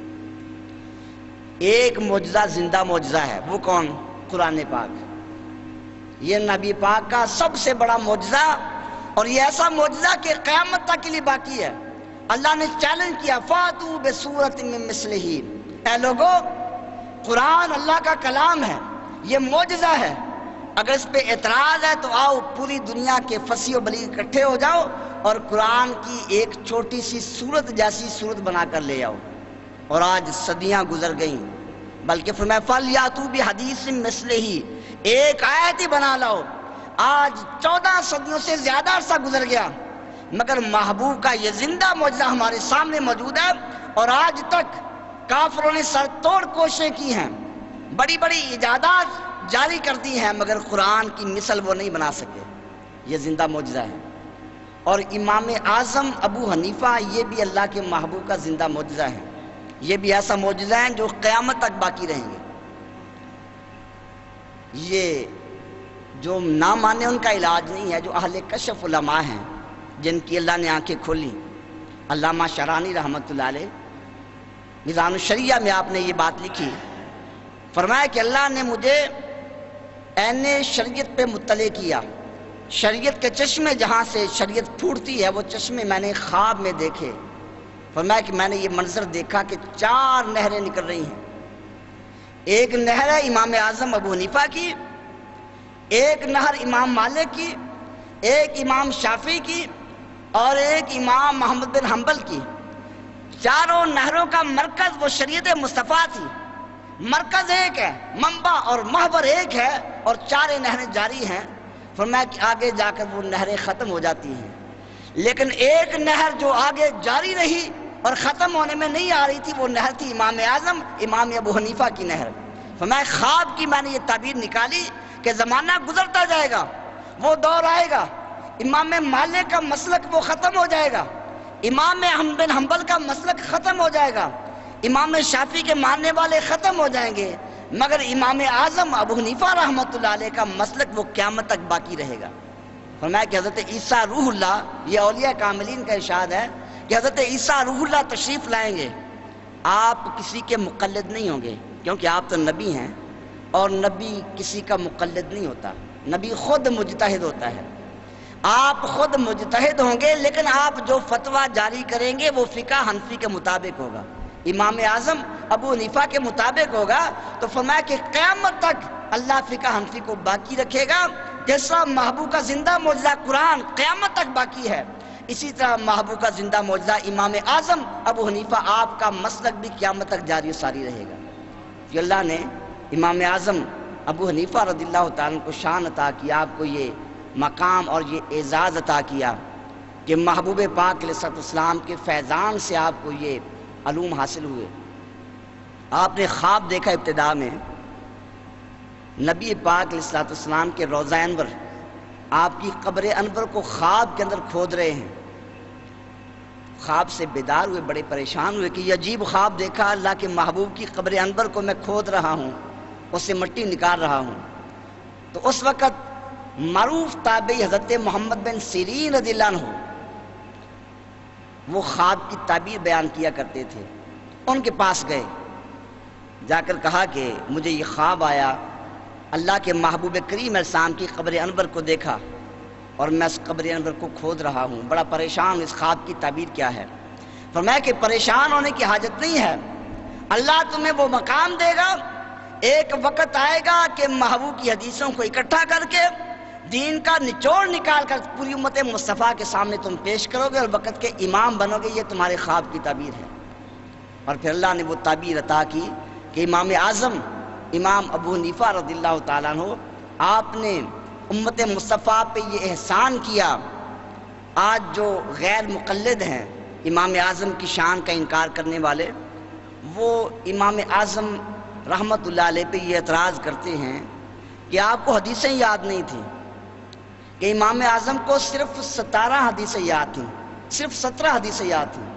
ایک معجزہ زندہ معجزہ ہے، وہ کون؟ قرآن پاک. یہ نبی پاک کا سب سے بڑا معجزہ اور یہ ایسا معجزہ کہ قیامت تک کے لیے باقی ہے. اللہ نے چیلنج کیا فاتو بسورۃ من مثلہ، اے لوگو قرآن اللہ کا کلام ہے، یہ معجزہ ہے، اگر اس پہ اعتراض ہے تو آؤ پوری دنیا کے فصیح و بلیغ اکٹھے ہو جاؤ اور قرآن کی ایک چھوٹی سی سورت جیسی سورت بنا کر لے آؤ. اور آج صدیاں گزر گئیں، بلکہ فرمایا فَلْيَأْتُوا بِحَدِيثٍ مِثْلِهِ، ایک آیت ہی بنا لاؤ. آج چودہ صدیوں سے زیادہ عرصہ گزر گیا مگر محبوب کا یہ زندہ معجزہ ہمارے سامنے موجود ہے اور آج تک کافروں نے سر توڑ کوششیں کی ہیں، بڑی بڑی ایجادات جاری کر دی ہیں مگر قرآن کی مثل وہ نہیں بنا سکے. یہ زندہ معجزہ ہے. اور امام اعظم ابو حنیفہ یہ بھی اللہ کے محبوب کا زندہ معجزہ ہے. یہ بھی ایسا معجزہ ہے جو قیامت تک باقی رہیں گے. یہ جو نہ مانے ان کا علاج نہیں ہے، جو اہل کشف علماء ہیں جن کی اللہ نے آنکھیں کھولی. علامہ شرانی رحمۃ اللہ علیہ میزان الشریعہ میں آپ نے یہ بات لکھی، فرمایا کہ اللہ نے مجھے عین شریعت پہ مطلع کیا، شریعت کے چشمے جہاں سے شریعت پھوٹتی ہے وہ چشمے میں نے خواب میں دیکھے۔ فرمایا کہ میں نے یہ منظر دیکھا کہ چار نہریں نکل رہی ہیں، ایک نہر ہے امام اعظم ابو حنیفہ کی، ایک نہر امام مالک کی، ایک امام شافعی کی، اور ایک امام محمد بن حنبل کی۔ چاروں نہروں کا مرکز وہ شریعت مصطفیٰ تھی، مرکز ایک ہے، منبع اور محور ایک ہے، اور چاریں نہریں جاری ہیں۔ فرمایا کہ آگے جا کر وہ نہریں ختم ہو جاتی ہیں، لیکن ایک نہر جو آگے جاری رہی اور ختم ہونے میں نہیں آ رہی تھی، وہ نہر تھی امام اعظم امام ابو حنیفہ کی نہر۔ فرمایا خواب کی میں نے یہ تعبیر نکالی کہ زمانہ گزرتا جائے گا، وہ دور آئے گا، امام مالک کا مسلک وہ ختم ہو جائے گا، امام احمد بن حنبل کا مسلک ختم ہو جائے گا، امام شافعی کے ماننے والے ختم ہو جائیں گے، مگر امام اعظم ابو حنیفہ رحمۃ اللہ علیہ کا مسلک وہ قیامت تک باقی رہے گا۔ فرمایا کہ حضرت عیسیٰ روح اللہ، یہ اولیاء کاملین کا ارشاد ہے کہ حضرت عیسیٰ روح اللہ تشریف لائیں گے، آپ کسی کے مقلد نہیں ہوں گے، کیونکہ آپ تو نبی ہیں، اور نبی کسی کا مقلد نہیں ہوتا، نبی خود مجتہد ہوتا ہے۔ آپ خود مجتہد ہوں گے، لیکن آپ جو فتویٰ جاری کریں گے وہ فقہ حنفی کے مطابق ہوگا، امام اعظم ابو حنیفہ کے مطابق ہوگا۔ تو فرمایا کہ قیامت تک اللہ فقہ حنفی کو باقی رکھے گا، جیسا محبوب کا زندہ معجزہ قرآن قیامت تک باقی ہے، اسی طرح محبوب کا زندہ معجزہ امام اعظم ابو حنیفہ آپ کا مسلک بھی قیامت تک جاری و ساری رہے گا۔ کہ اللہ نے امام اعظم ابو حنیفہ رضی اللہ تعالیٰ کو شان عطا کیا، آپ کو یہ مقام اور یہ اعزاز عطا کیا کہ محبوب پاک علیہ السلام کے فیضان سے آپ کو یہ علوم حاصل ہوئے۔ آپ نے خواب دیکھا ابتدا میں، نبی پاک علیہ السلام کے روضہ انور، آپ کی قبر انور کو خواب کے اندر کھود رہے ہیں۔ خواب سے بیدار ہوئے، بڑے پریشان ہوئے کہ یہ عجیب خواب دیکھا، اللہ کے محبوب کی قبر انور کو میں کھود رہا ہوں، اس سے مٹی نکال رہا ہوں۔ تو اس وقت معروف تابعی حضرت محمد بن سیرین رضی اللہ عنہ وہ خواب کی تعبیر بیان کیا کرتے تھے، ان کے پاس گئے، جا کر کہا کہ مجھے یہ خواب آیا، اللہ کے محبوب کریم علیہ السلام کی قبر انور کو دیکھا اور میں اس قبر انور کو کھود رہا ہوں، بڑا پریشان، اس خواب کی تعبیر کیا ہے؟ فرمایا کہ پریشان ہونے کی حاجت نہیں ہے، اللہ تمہیں وہ مقام دے گا، ایک وقت آئے گا کہ محبوب کی حدیثوں کو اکٹھا کر کے دین کا نچوڑ نکال کر پوری امت مصطفیٰ کے سامنے تم پیش کرو گے اور وقت کے امام بنو گے، یہ تمہارے خواب کی تعبیر ہے۔ اور پھر اللہ نے وہ تعبیر عطا کی کہ امام اعظم امام ابو حنیفہ رضی اللہ تعالیٰ عنہ، آپ نے امت مصطفیٰ پہ یہ احسان کیا، آج جو غیر مقلد ہیں امام اعظم کی شان کا انکار کرنے والے، وہ امام اعظم رحمت اللہ علیہ پہ یہ اعتراض کرتے ہیں کہ آپ کو حدیثیں یاد نہیں تھیں، کہ امام اعظم کو صرف ستارہ حدیثیں یاد تھیں، صرف سترہ حدیثیں یاد تھیں۔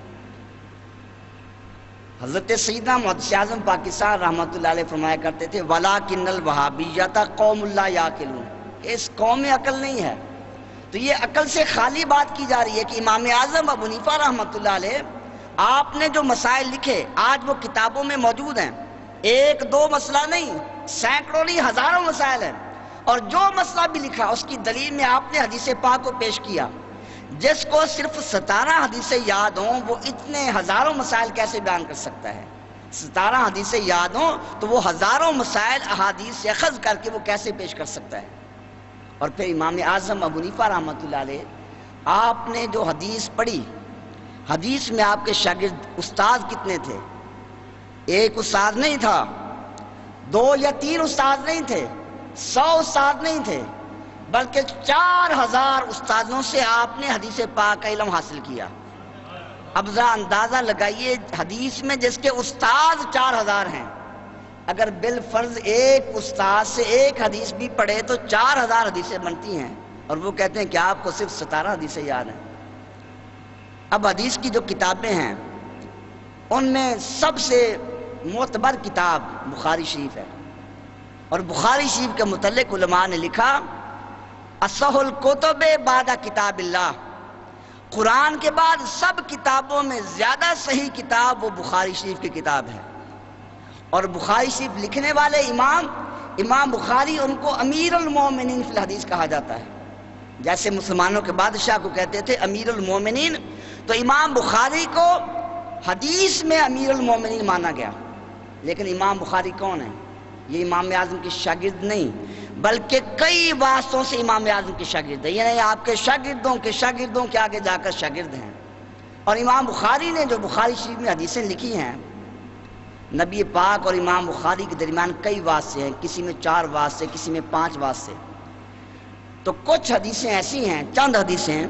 حضرت سیدنا محدث اعظم پاکستان رحمۃ اللہ علیہ فرمایا کرتے تھے وَلَٰكِنَّ الْوَهَّابِيَّةَ قَوْمٌ لَا يَعْقِلُونَ، اس قوم میں عقل نہیں ہے۔ تو یہ عقل سے خالی بات کی جا رہی ہے کہ امام اعظم ابو حنیفہ رحمۃ اللہ علیہ، آپ نے جو مسائل لکھے آج وہ کتابوں میں موجود ہیں، ایک دو مسئلہ نہیں، سینکڑوں نہیں ہزاروں مسائل ہیں، اور جو مسئلہ بھی لکھا اس کی دلیل میں آپ نے حدیث پاک کو پیش کیا۔ جس کو صرف ستارہ حدیثیں یاد ہوں وہ اتنے ہزاروں مسائل کیسے بیان کر سکتا ہے؟ ستارہ حدیثیں یاد ہوں تو وہ ہزاروں مسائل احادیث سے اخذ کر کے وہ کیسے پیش کر سکتا ہے؟ اور پھر امام اعظم ابو حنیفہ رحمۃ اللہ علیہ، آپ نے جو حدیث پڑھی، حدیث میں آپ کے شاگرد استاد کتنے تھے؟ ایک استاد نہیں تھا، دو یا تین استاد نہیں تھے، سو استاد نہیں تھے، بلکہ چار ہزار استادوں سے آپ نے حدیث پاک کا علم حاصل کیا۔ اب ذرا اندازہ لگائیے، حدیث میں جس کے استاد چار ہزار ہیں، اگر بالفرض ایک استاد سے ایک حدیث بھی پڑھے تو چار ہزار حدیثیں بنتی ہیں، اور وہ کہتے ہیں کہ آپ کو صرف ستارہ حدیثیں یاد ہیں۔ اب حدیث کی جو کتابیں ہیں ان میں سب سے معتبر کتاب بخاری شریف ہے، اور بخاری شریف کے متعلق علماء نے لکھا اصح الکتب بعد کتاب اللہ، قرآن کے بعد سب کتابوں میں زیادہ صحیح کتاب وہ بخاری شریف کی کتاب ہے۔ اور بخاری شریف لکھنے والے امام امام بخاری، ان کو امیر المومنین فی الحدیث کہا جاتا ہے، جیسے مسلمانوں کے بادشاہ کو کہتے تھے امیر المومنین، تو امام بخاری کو حدیث میں امیر المومنین مانا گیا۔ لیکن امام بخاری کون ہے؟ یہ امام اعظم کے شاگرد نہیں، بلکہ کئی واسطوں سے امام اعظم کے شاگرد ہیں، یعنی آپ کے شاگردوں کے شاگردوں کے آگے جا کر شاگرد ہیں۔ اور امام بخاری نے جو بخاری شریف میں حدیثیں لکھی ہیں، نبی پاک اور امام بخاری کے درمیان کئی واسطے ہیں، کسی میں چار واسطے، کسی میں پانچ واسطے۔ تو کچھ حدیثیں ایسی ہیں، چند حدیثیں،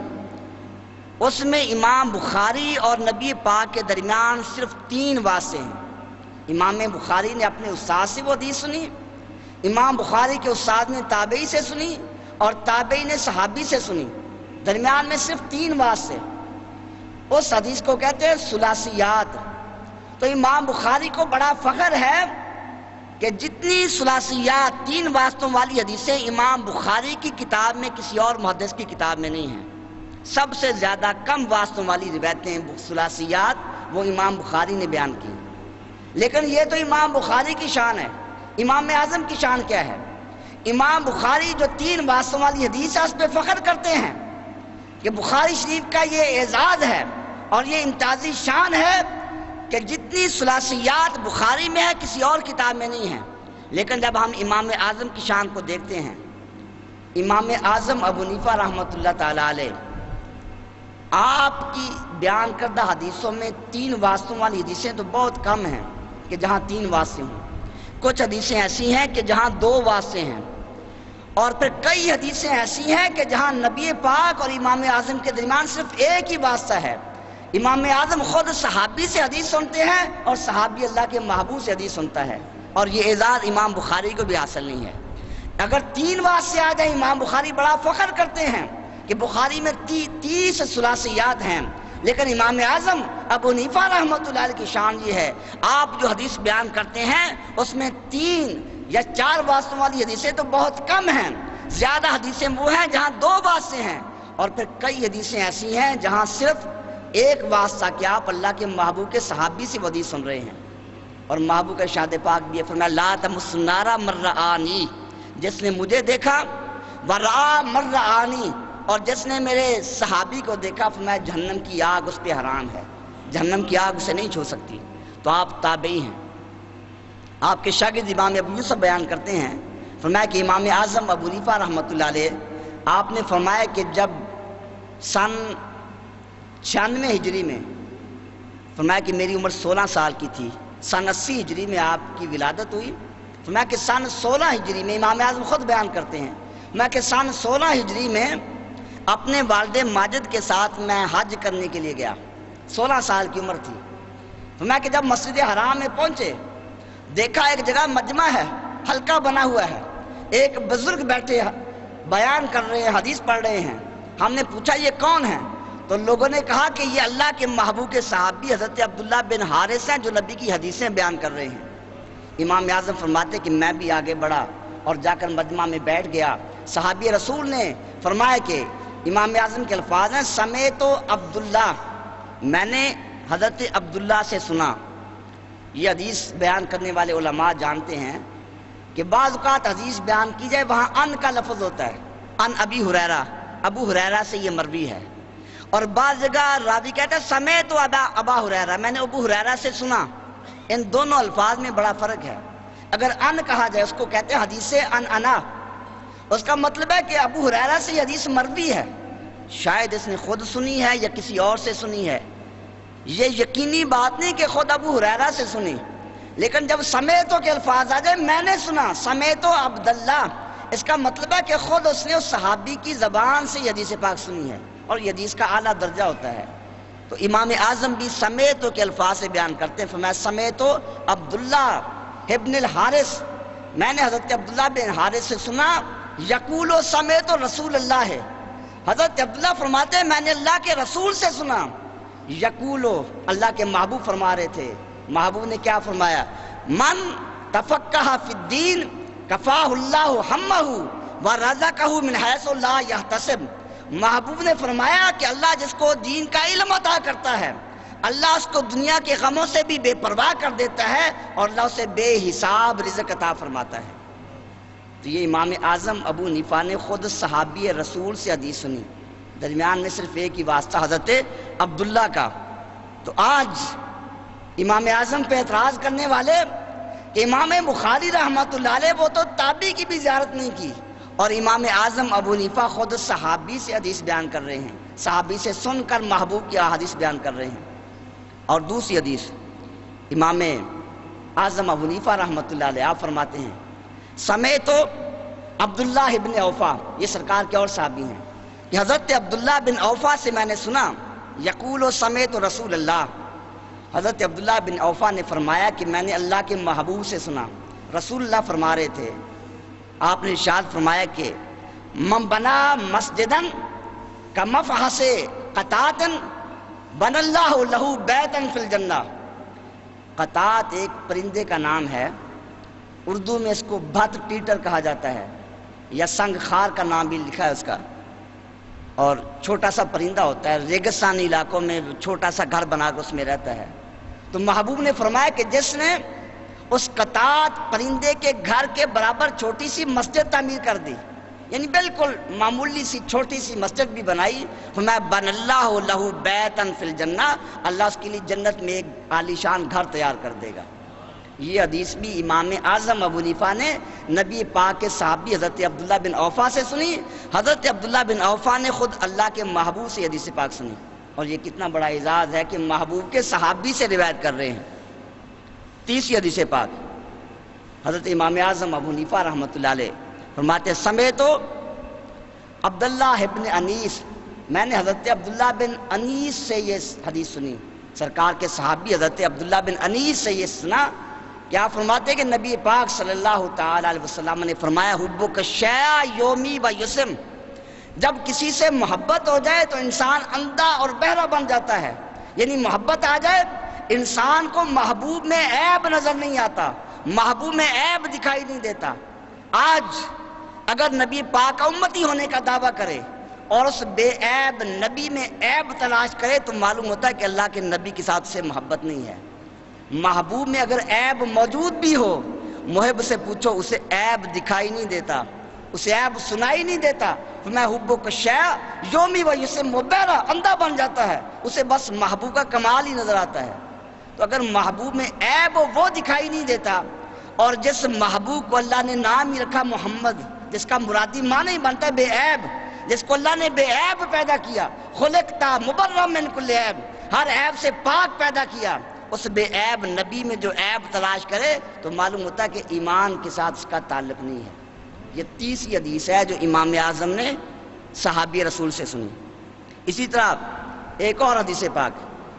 اس میں امام بخاری اور نبی پاک کے درمیان صرف تین واسطے ہیں۔ امام بخاری نے اپنے استاد سے وہ حدیث سنی، امام بخاری کے استاد نے تابعی سے سنی، اور تابعی نے صحابی سے سنی، درمیان میں صرف تین واسطے۔ اس حدیث کو کہتے ہیں ثلاثیات۔ تو امام بخاری کو بڑا فخر ہے کہ جتنی ثلاثیات تین واسطوں والی حدیثیں امام بخاری کی کتاب میں کسی اور محدث کی کتاب میں نہیں ہیں۔ سب سے زیادہ کم واسطوں والی روایتیں ثلاثیات وہ امام بخاری نے بیان کی۔ لیکن یہ تو امام بخاری کی شان ہے، امام اعظم کی شان کیا ہے؟ امام بخاری جو تین واسطوں والی حدیث ہے اس پہ فخر کرتے ہیں کہ بخاری شریف کا یہ اعزاز ہے اور یہ امتیازی شان ہے کہ جتنی ثلاثیات بخاری میں ہے کسی اور کتاب میں نہیں ہے۔ لیکن جب ہم امام اعظم کی شان کو دیکھتے ہیں، امام اعظم ابو حنیفہ رحمۃ اللہ تعالیٰ علیہ، آپ کی بیان کردہ حدیثوں میں تین واسطوں والی حدیثیں تو بہت کم ہیں کہ جہاں تین واسطے ہوں۔ کچھ حدیثیں ایسی ہیں کہ جہاں دو واسطے ہیں، اور پھر کئی حدیثیں ایسی ہیں کہ جہاں نبی پاک اور امام اعظم کے درمیان صرف ایک ہی واسطہ ہے۔ امام اعظم خود صحابی سے حدیث سنتے ہیں اور صحابی اللہ کے محبوب سے حدیث سنتا ہے، اور یہ اعزاز امام بخاری کو بھی حاصل نہیں ہے۔ اگر تین واسطے آ جائیں، امام بخاری بڑا فخر کرتے ہیں کہ بخاری میں تی تیس ثلاثیات ہیں، لیکن امام اعظم ابو حنیفہ رحمۃ اللہ علیہ کی شان یہ ہے، آپ جو حدیث بیان کرتے ہیں اس میں تین یا چار واسطوں والی حدیثیں تو بہت کم ہیں، زیادہ حدیثیں وہ ہیں جہاں دو واسطے ہیں، اور پھر کئی حدیثیں ایسی ہیں جہاں صرف ایک واسطہ کہ آپ اللہ کے محبوب کے صحابی سے حدیث سن رہے ہیں۔ اور محبوب کا ارشاد پاک بھی ہے، فرمایا لا تمس النار من رآنی، جس نے مجھے دیکھا، ورآ من رآنی، اور جس نے میرے صحابی کو دیکھا، فرمایا جہنم کی آگ اس پہ حرام ہے، جہنم کی آگ اسے نہیں چھو سکتی۔ تو آپ تابعی ہیں۔ آپ کے شاگرد امام ابو یوسف بیان کرتے ہیں، فرمایا کہ امام اعظم ابو حنیفہ رحمۃ اللہ علیہ، آپ نے فرمایا کہ جب سن چھیانوے ہجری میں، فرمایا کہ میری عمر سولہ سال کی تھی، سن اسی ہجری میں آپ کی ولادت ہوئی، فرمایا کہ سن سولہ ہجری میں، امام اعظم خود بیان کرتے ہیں، فرمایا کہ سن سولہ ہجری میں اپنے والد ماجد کے ساتھ میں حج کرنے کے لیے گیا، سولہ سال کی عمر تھی۔ فرمایا کہ جب مسجد حرام میں پہنچے، دیکھا ایک جگہ مجمع ہے، حلقہ بنا ہوا ہے، ایک بزرگ بیٹھے بیان کر رہے ہیں، حدیث پڑھ رہے ہیں۔ ہم نے پوچھا یہ کون ہیں؟ تو لوگوں نے کہا کہ یہ اللہ کے محبوب کے صحابی حضرت عبداللہ بن حارث ہیں جو نبی کی حدیثیں بیان کر رہے ہیں۔ امام اعظم فرماتے کہ میں بھی آگے بڑھا اور جا کر مجمع میں بیٹھ گیا۔ صحابی رسول نے فرمایا کہ امام اعظم کے الفاظ ہیں، سمیت عبداللہ، میں نے حضرت عبداللہ سے سنا۔ یہ حدیث بیان کرنے والے علماء جانتے ہیں کہ بعض اوقات حدیث بیان کی جائے وہاں ان کا لفظ ہوتا ہے، ان ابی ہریرہ، ابو ہریرہ سے یہ مروی ہے، اور بعض جگہ راوی کہتا ہے سمیت ابا ابا ہریرہ، میں نے ابو ہریرہ سے سنا۔ ان دونوں الفاظ میں بڑا فرق ہے۔ اگر ان کہا جائے اس کو کہتے ہیں حدیث ان انا، اس کا مطلب ہے کہ ابو ہریرہ سے یہ حدیث مروی ہے، شاید اس نے خود سنی ہے یا کسی اور سے سنی ہے، یہ یقینی بات نہیں کہ خود ابو ہریرہ سے سنی۔ لیکن جب سمیتو کے الفاظ آ جائے، میں نے سنا، سمیتو عبداللہ، اس کا مطلب ہے کہ خود اس نے اس صحابی کی زبان سے یہ حدیث پاک سنی ہے، اور یہ حدیث کا اعلیٰ درجہ ہوتا ہے۔ تو امام اعظم بھی سمیتو کے الفاظ سے بیان کرتے ہیں، فرمایا سمیتو عبداللہ ابن الحارث، میں نے حضرت عبداللہ بن حارث سے سنا، یقولو سمیتو رسول اللہ ہے، حضرت عبداللہ فرماتے ہیں میں نے اللہ کے رسول سے سنا، یقولو، اللہ کے محبوب فرما رہے تھے۔ محبوب نے کیا فرمایا؟ من تفقہ فی الدین کفاہ اللہ ہمہ ورزقہ من حیث لا یحتسب۔ محبوب نے فرمایا کہ اللہ جس کو دین کا علم عطا کرتا ہے، اللہ اس کو دنیا کے غموں سے بھی بے پرواہ کر دیتا ہے، اور اللہ اسے بے حساب رزق عطا فرماتا ہے۔ تو یہ امام اعظم ابو حنیفہ نے خود صحابی رسول سے حدیث سنی، درمیان میں صرف ایک ہی واسطہ حضرت عبداللہ کا۔ تو آج امام اعظم پہ اعتراض کرنے والے کہ امام بخاری رحمۃ اللہ علیہ وہ تو تابعی کی بھی زیارت نہیں کی، اور امام اعظم ابو حنیفہ خود صحابی سے حدیث بیان کر رہے ہیں، صحابی سے سن کر محبوب کی احادیث بیان کر رہے ہیں۔ اور دوسری حدیث امام اعظم ابو حنیفہ رحمۃ اللہ علیہ آپ فرماتے ہیں سمیت عبداللہ ابن اوفا، یہ سرکار کے اور صحابی ہیں، کہ حضرت عبداللہ بن اوفا سے میں نے سنا یقول و سمیت رسول اللہ، حضرت عبداللہ بن اوفا نے فرمایا کہ میں نے اللہ کے محبوب سے سنا، رسول اللہ فرما رہے تھے، آپ نے ارشاد فرمایا کہ من بنا مسجدن کمفحص قطاتن بن اللہ لہو بیتن فی الجنہ۔ قطات ایک پرندے کا نام ہے، اردو میں اس کو بھت ٹیٹر کہا جاتا ہے، یا سنگ خار کا نام بھی لکھا ہے اس کا، اور چھوٹا سا پرندہ ہوتا ہے، ریگستانی علاقوں میں چھوٹا سا گھر بنا کر اس میں رہتا ہے۔ تو محبوب نے فرمایا کہ جس نے اس قطات پرندے کے گھر کے برابر چھوٹی سی مسجد تعمیر کر دی، یعنی بالکل معمولی سی چھوٹی سی مسجد بھی بنائی، فرمایا بن اللہ لہو بیتن فی الجنہ، اللہ اس کے لیے جنت میں ایک عالیشان گھر تیار کر دے گا۔ یہ حدیث بھی امام اعظم ابو حنیفہ نے نبی پاک کے صحابی حضرت عبداللہ بن اوفا سے سنی، حضرت عبداللہ بن اوفا نے خود اللہ کے محبوب سے حدیث پاک سنی، اور یہ کتنا بڑا اعزاز ہے کہ محبوب کے صحابی سے روایت کر رہے ہیں۔ تیسری حدیث پاک حضرت امام اعظم ابو حنیفہ رحمۃ اللہ علیہ فرماتے سمیت عبداللہ ابن انیس، میں نے حضرت عبداللہ بن انیس سے یہ حدیث سنی، سرکار کے صحابی حضرت عبداللہ بن انیس سے یہ سنا، کیا فرماتے کہ نبی پاک صلی اللہ تعالی علیہ وسلم نے فرمایا حبک الشیء یومی و یسم، جب کسی سے محبت ہو جائے تو انسان اندھا اور بہرا بن جاتا ہے، یعنی محبت آ جائے انسان کو محبوب میں عیب نظر نہیں آتا، محبوب میں عیب دکھائی نہیں دیتا۔ آج اگر نبی پاک کا امتی ہونے کا دعویٰ کرے اور اس بے عیب نبی میں عیب تلاش کرے تو معلوم ہوتا ہے کہ اللہ کے نبی کے ساتھ سے محبت نہیں ہے۔ محبوب میں اگر عیب موجود بھی ہو، محب سے پوچھو اسے عیب دکھائی نہیں دیتا، اسے عیب سنائی نہیں دیتا، میں حبک الشیء یومی و یسم، مبہرا اندھا بن جاتا ہے، اسے بس محبوب کا کمال ہی نظر آتا ہے۔ تو اگر محبوب میں عیب وہ دکھائی نہیں دیتا، اور جس محبوب کو اللہ نے نام ہی رکھا محمد، جس کا مرادی معنی ہی بنتا ہے بے عیب، جس کو اللہ نے بے عیب پیدا کیا، خلقتا مبرأ من کل عیب، ہر عیب سے پاک پیدا کیا، اس بے عیب نبی میں جو عیب تلاش کرے تو معلوم ہوتا ہے کہ ایمان کے ساتھ اس کا تعلق نہیں ہے۔ یہ تیسری حدیث ہے جو امام اعظم نے صحابی رسول سے سنی۔ اسی طرح ایک اور حدیث پاک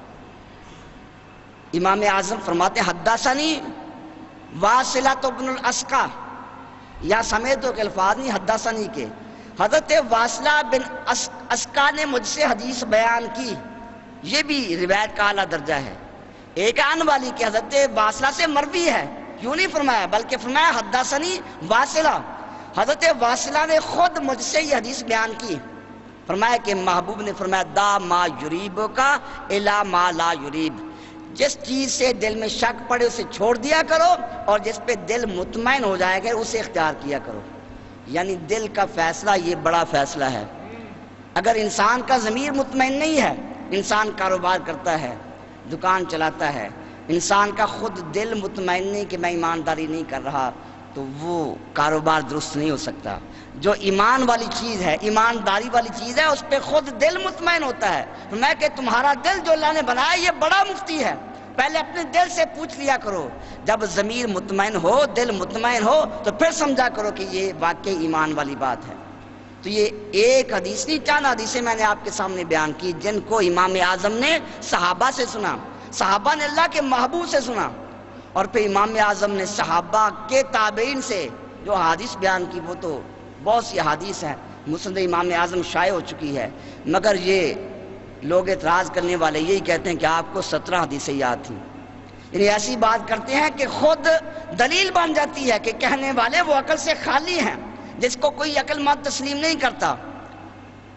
امام اعظم فرماتے ہیں حدثنی واصلہ بن الاسقا، یا سمیت کے الفاظ نہیں حدثنی کے، حضرت واصلہ بن اسقا نے مجھ سے حدیث بیان کی، یہ بھی روایت کا اعلیٰ درجہ ہے۔ ایک آن والی کہ حضرت واصلہ سے مروی ہے، کیوں نہیں فرمایا بلکہ فرمایا حدثنی واصلہ، حضرت واصلہ نے خود مجھ سے یہ حدیث بیان کی، فرمایا کہ محبوب نے فرمایا دا ما یریب کا الا ما لا یریب، جس چیز سے دل میں شک پڑے اسے چھوڑ دیا کرو، اور جس پہ دل مطمئن ہو جائے گا اسے اختیار کیا کرو۔ یعنی دل کا فیصلہ یہ بڑا فیصلہ ہے۔ اگر انسان کا ضمیر مطمئن نہیں ہے، انسان کاروبار کرتا ہے، دکان چلاتا ہے، انسان کا خود دل مطمئن نہیں کہ میں ایمانداری نہیں کر رہا، تو وہ کاروبار درست نہیں ہو سکتا۔ جو ایمان والی چیز ہے، ایمانداری والی چیز ہے، اس پہ خود دل مطمئن ہوتا ہے۔ میں کہ تمہارا دل جو اللہ نے بنایا یہ بڑا مفتی ہے، پہلے اپنے دل سے پوچھ لیا کرو، جب ضمیر مطمئن ہو، دل مطمئن ہو تو پھر سمجھا کرو کہ یہ واقعی ایمان والی بات ہے۔ تو یہ ایک حدیث نہیں، چند حدیثیں میں نے آپ کے سامنے بیان کی جن کو امام اعظم نے صحابہ سے سنا، صحابہ نے اللہ کے محبوب سے سنا، اور پھر امام اعظم نے صحابہ کے تابعین سے جو حدیث بیان کی، وہ تو بہت سی حدیث ہیں، مسند امام اعظم شائع ہو چکی ہے، مگر یہ لوگ اعتراض کرنے والے یہی کہتے ہیں کہ آپ کو سترہ حدیثیں یاد تھیں، یعنی ایسی بات کرتے ہیں کہ خود دلیل بن جاتی ہے کہ کہنے والے وہ عقل سے خالی ہیں، جس کو کوئی عقل مند تسلیم نہیں کرتا۔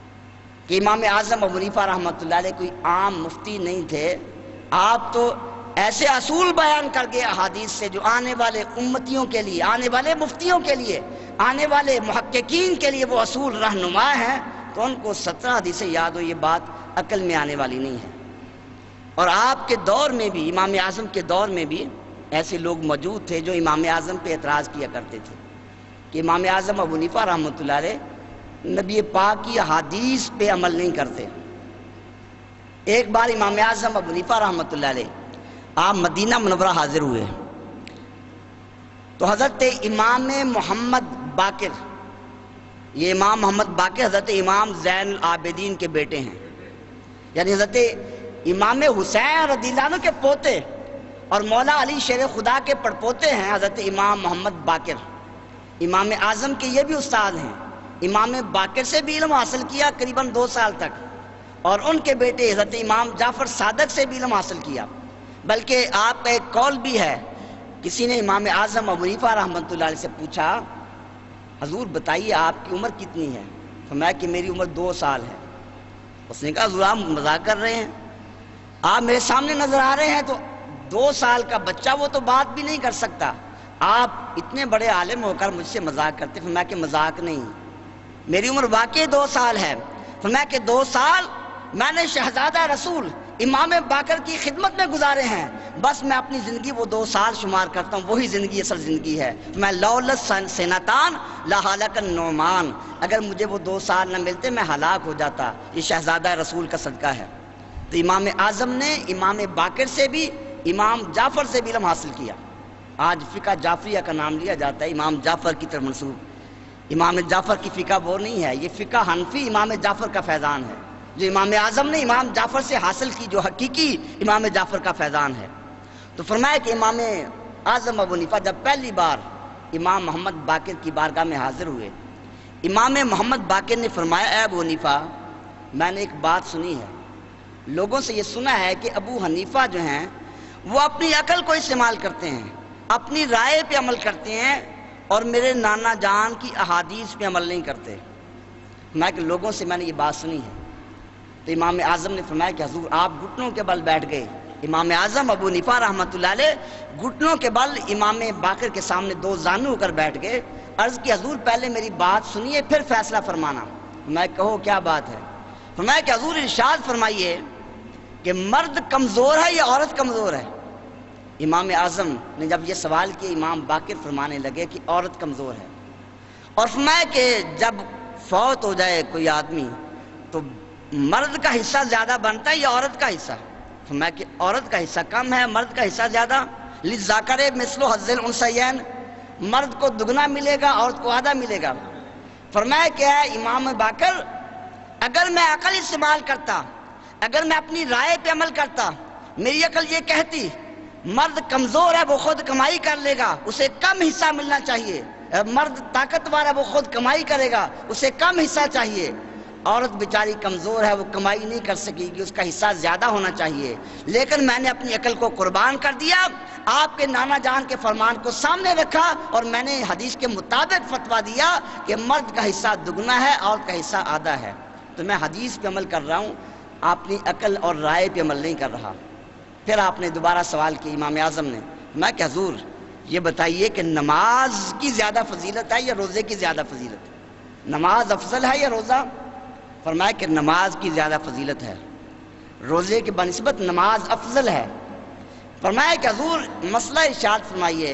کہ امام اعظم ابو حنیفہ رحمۃ اللہ علیہ کوئی عام مفتی نہیں تھے، آپ تو ایسے اصول بیان کر گئے احادیث سے جو آنے والے امتیوں کے لیے، آنے والے مفتیوں کے لیے، آنے والے محققین کے لیے وہ اصول رہنما ہیں، تو ان کو سترہ حدیثیں یاد ہو، یہ بات عقل میں آنے والی نہیں ہے۔ اور آپ کے دور میں بھی، امام اعظم کے دور میں بھی ایسے لوگ موجود تھے جو امام اعظم پہ اعتراض کیا کرتے تھے کہ امام اعظم ابو حنیفہ رحمۃ اللہ علیہ نبی پاک کی احادیث پہ عمل نہیں کرتے۔ ایک بار امام اعظم ابو حنیفہ رحمۃ اللہ علیہ آپ مدینہ منورہ حاضر ہوئے تو حضرت امام محمد باقر، یہ امام محمد باقر حضرت امام زین العابدین کے بیٹے ہیں، یعنی حضرت امام حسین رضی اللہ عنہ کے پوتے اور مولا علی شیر خدا کے پڑپوتے ہیں حضرت امام محمد باقر۔ امام اعظم کے یہ بھی استاد ہیں، امام باقر سے بھی علم حاصل کیا قریباً دو سال تک، اور ان کے بیٹے حضرت امام جعفر صادق سے بھی علم حاصل کیا۔ بلکہ آپ کا ایک قول بھی ہے، کسی نے امام اعظم ابو حنیفہ رحمۃ اللہ علیہ سے پوچھا، حضور بتائیے آپ کی عمر کتنی ہے؟ فرمایا کہ میری عمر دو سال ہے۔ اس نے کہا حضور آپ مذاق کر رہے ہیں، آپ میرے سامنے نظر آ رہے ہیں تو دو سال کا بچہ وہ تو بات بھی نہیں کر سکتا، آپ اتنے بڑے عالم ہو کر مجھ سے مذاق کرتے۔ فرمایا کہ مذاق نہیں، میری عمر واقعی دو سال ہے۔ فرمایا کہ دو سال میں نے شہزادہ رسول امام باقر کی خدمت میں گزارے ہیں، بس میں اپنی زندگی وہ دو سال شمار کرتا ہوں، وہی زندگی اصل زندگی ہے۔ میں لولت سینتان لہالک النعمان، اگر مجھے وہ دو سال نہ ملتے میں ہلاک ہو جاتا، یہ شہزادہ رسول کا صدقہ ہے۔ تو امام اعظم نے امام باقر سے بھی، امام جعفر سے بھی علم حاصل کیا۔ آج فقہ جعفریہ کا نام لیا جاتا ہے، امام جعفر کی طرف منسوب۔ امام جعفر کی فقہ وہ نہیں ہے، یہ فقہ حنفی امام جعفر کا فیضان ہے، جو امام اعظم نے امام جعفر سے حاصل کی، جو حقیقی امام جعفر کا فیضان ہے۔ تو فرمایا کہ امام اعظم ابو حنیفہ جب پہلی بار امام محمد باقر کی بارگاہ میں حاضر ہوئے، امام محمد باقر نے فرمایا اے ابو حنیفہ، میں نے ایک بات سنی ہے، لوگوں سے یہ سنا ہے کہ ابو حنیفہ جو ہیں وہ اپنی عقل کو استعمال کرتے ہیں، اپنی رائے پہ عمل کرتے ہیں، اور میرے نانا جان کی احادیث پہ عمل نہیں کرتے۔ میں کہ لوگوں سے میں نے یہ بات سنی ہے۔ تو امام اعظم نے فرمایا کہ حضور آپ گھٹنوں کے بل بیٹھ گئے۔ امام اعظم ابو حنیفہ رحمۃ اللہ علیہ گھٹنوں کے بل امام باقر کے سامنے دو زانو ہو کر بیٹھ گئے، عرض کی حضور پہلے میری بات سنیے پھر فیصلہ فرمانا۔ میں کہو کیا بات ہے؟ فرمایا کہ حضور ارشاد فرمائیے کہ مرد کمزور ہے یا عورت کمزور ہے؟ امام اعظم نے جب یہ سوال کیا، امام باقر فرمانے لگے کہ عورت کمزور ہے، اور فرمایا کہ جب فوت ہو جائے کوئی آدمی تو مرد کا حصہ زیادہ بنتا ہے یا عورت کا حصہ؟ فرمایا کہ عورت کا حصہ کم ہے، مرد کا حصہ زیادہ۔ للذکر مثل حظ الانثیین، مرد کو دگنا ملے گا، عورت کو آدھا ملے گا۔ فرمایا کہ اے امام باقر، اگر میں عقل استعمال کرتا، اگر میں اپنی رائے پہ عمل کرتا، میری عقل یہ کہتی مرد کمزور ہے وہ خود کمائی کر لے گا، اسے کم حصہ ملنا چاہیے، مرد طاقتور ہے وہ خود کمائی کرے گا، اسے کم حصہ چاہیے، عورت بیچاری کمزور ہے وہ کمائی نہیں کر سکے گی، اس کا حصہ زیادہ ہونا چاہیے، لیکن میں نے اپنی عقل کو قربان کر دیا، آپ کے نانا جان کے فرمان کو سامنے رکھا، اور میں نے حدیث کے مطابق فتویٰ دیا کہ مرد کا حصہ دگنا ہے، عورت کا حصہ آدھا ہے۔ تو میں حدیث پہ عمل کر رہا ہوں، اپنی عقل اور رائے پہ عمل نہیں کر رہا۔ پھر آپ نے دوبارہ سوال کیا امام اعظم نے، میں کہ حضور یہ بتائیے کہ نماز کی زیادہ فضیلت ہے یا روزے کی زیادہ فضیلت ہے؟ نماز افضل ہے یا روزہ؟ فرمایا کہ نماز کی زیادہ فضیلت ہے، روزے کے بنسبت نماز افضل ہے۔ فرمایا کہ حضور مسئلہ ارشاد فرمائیے،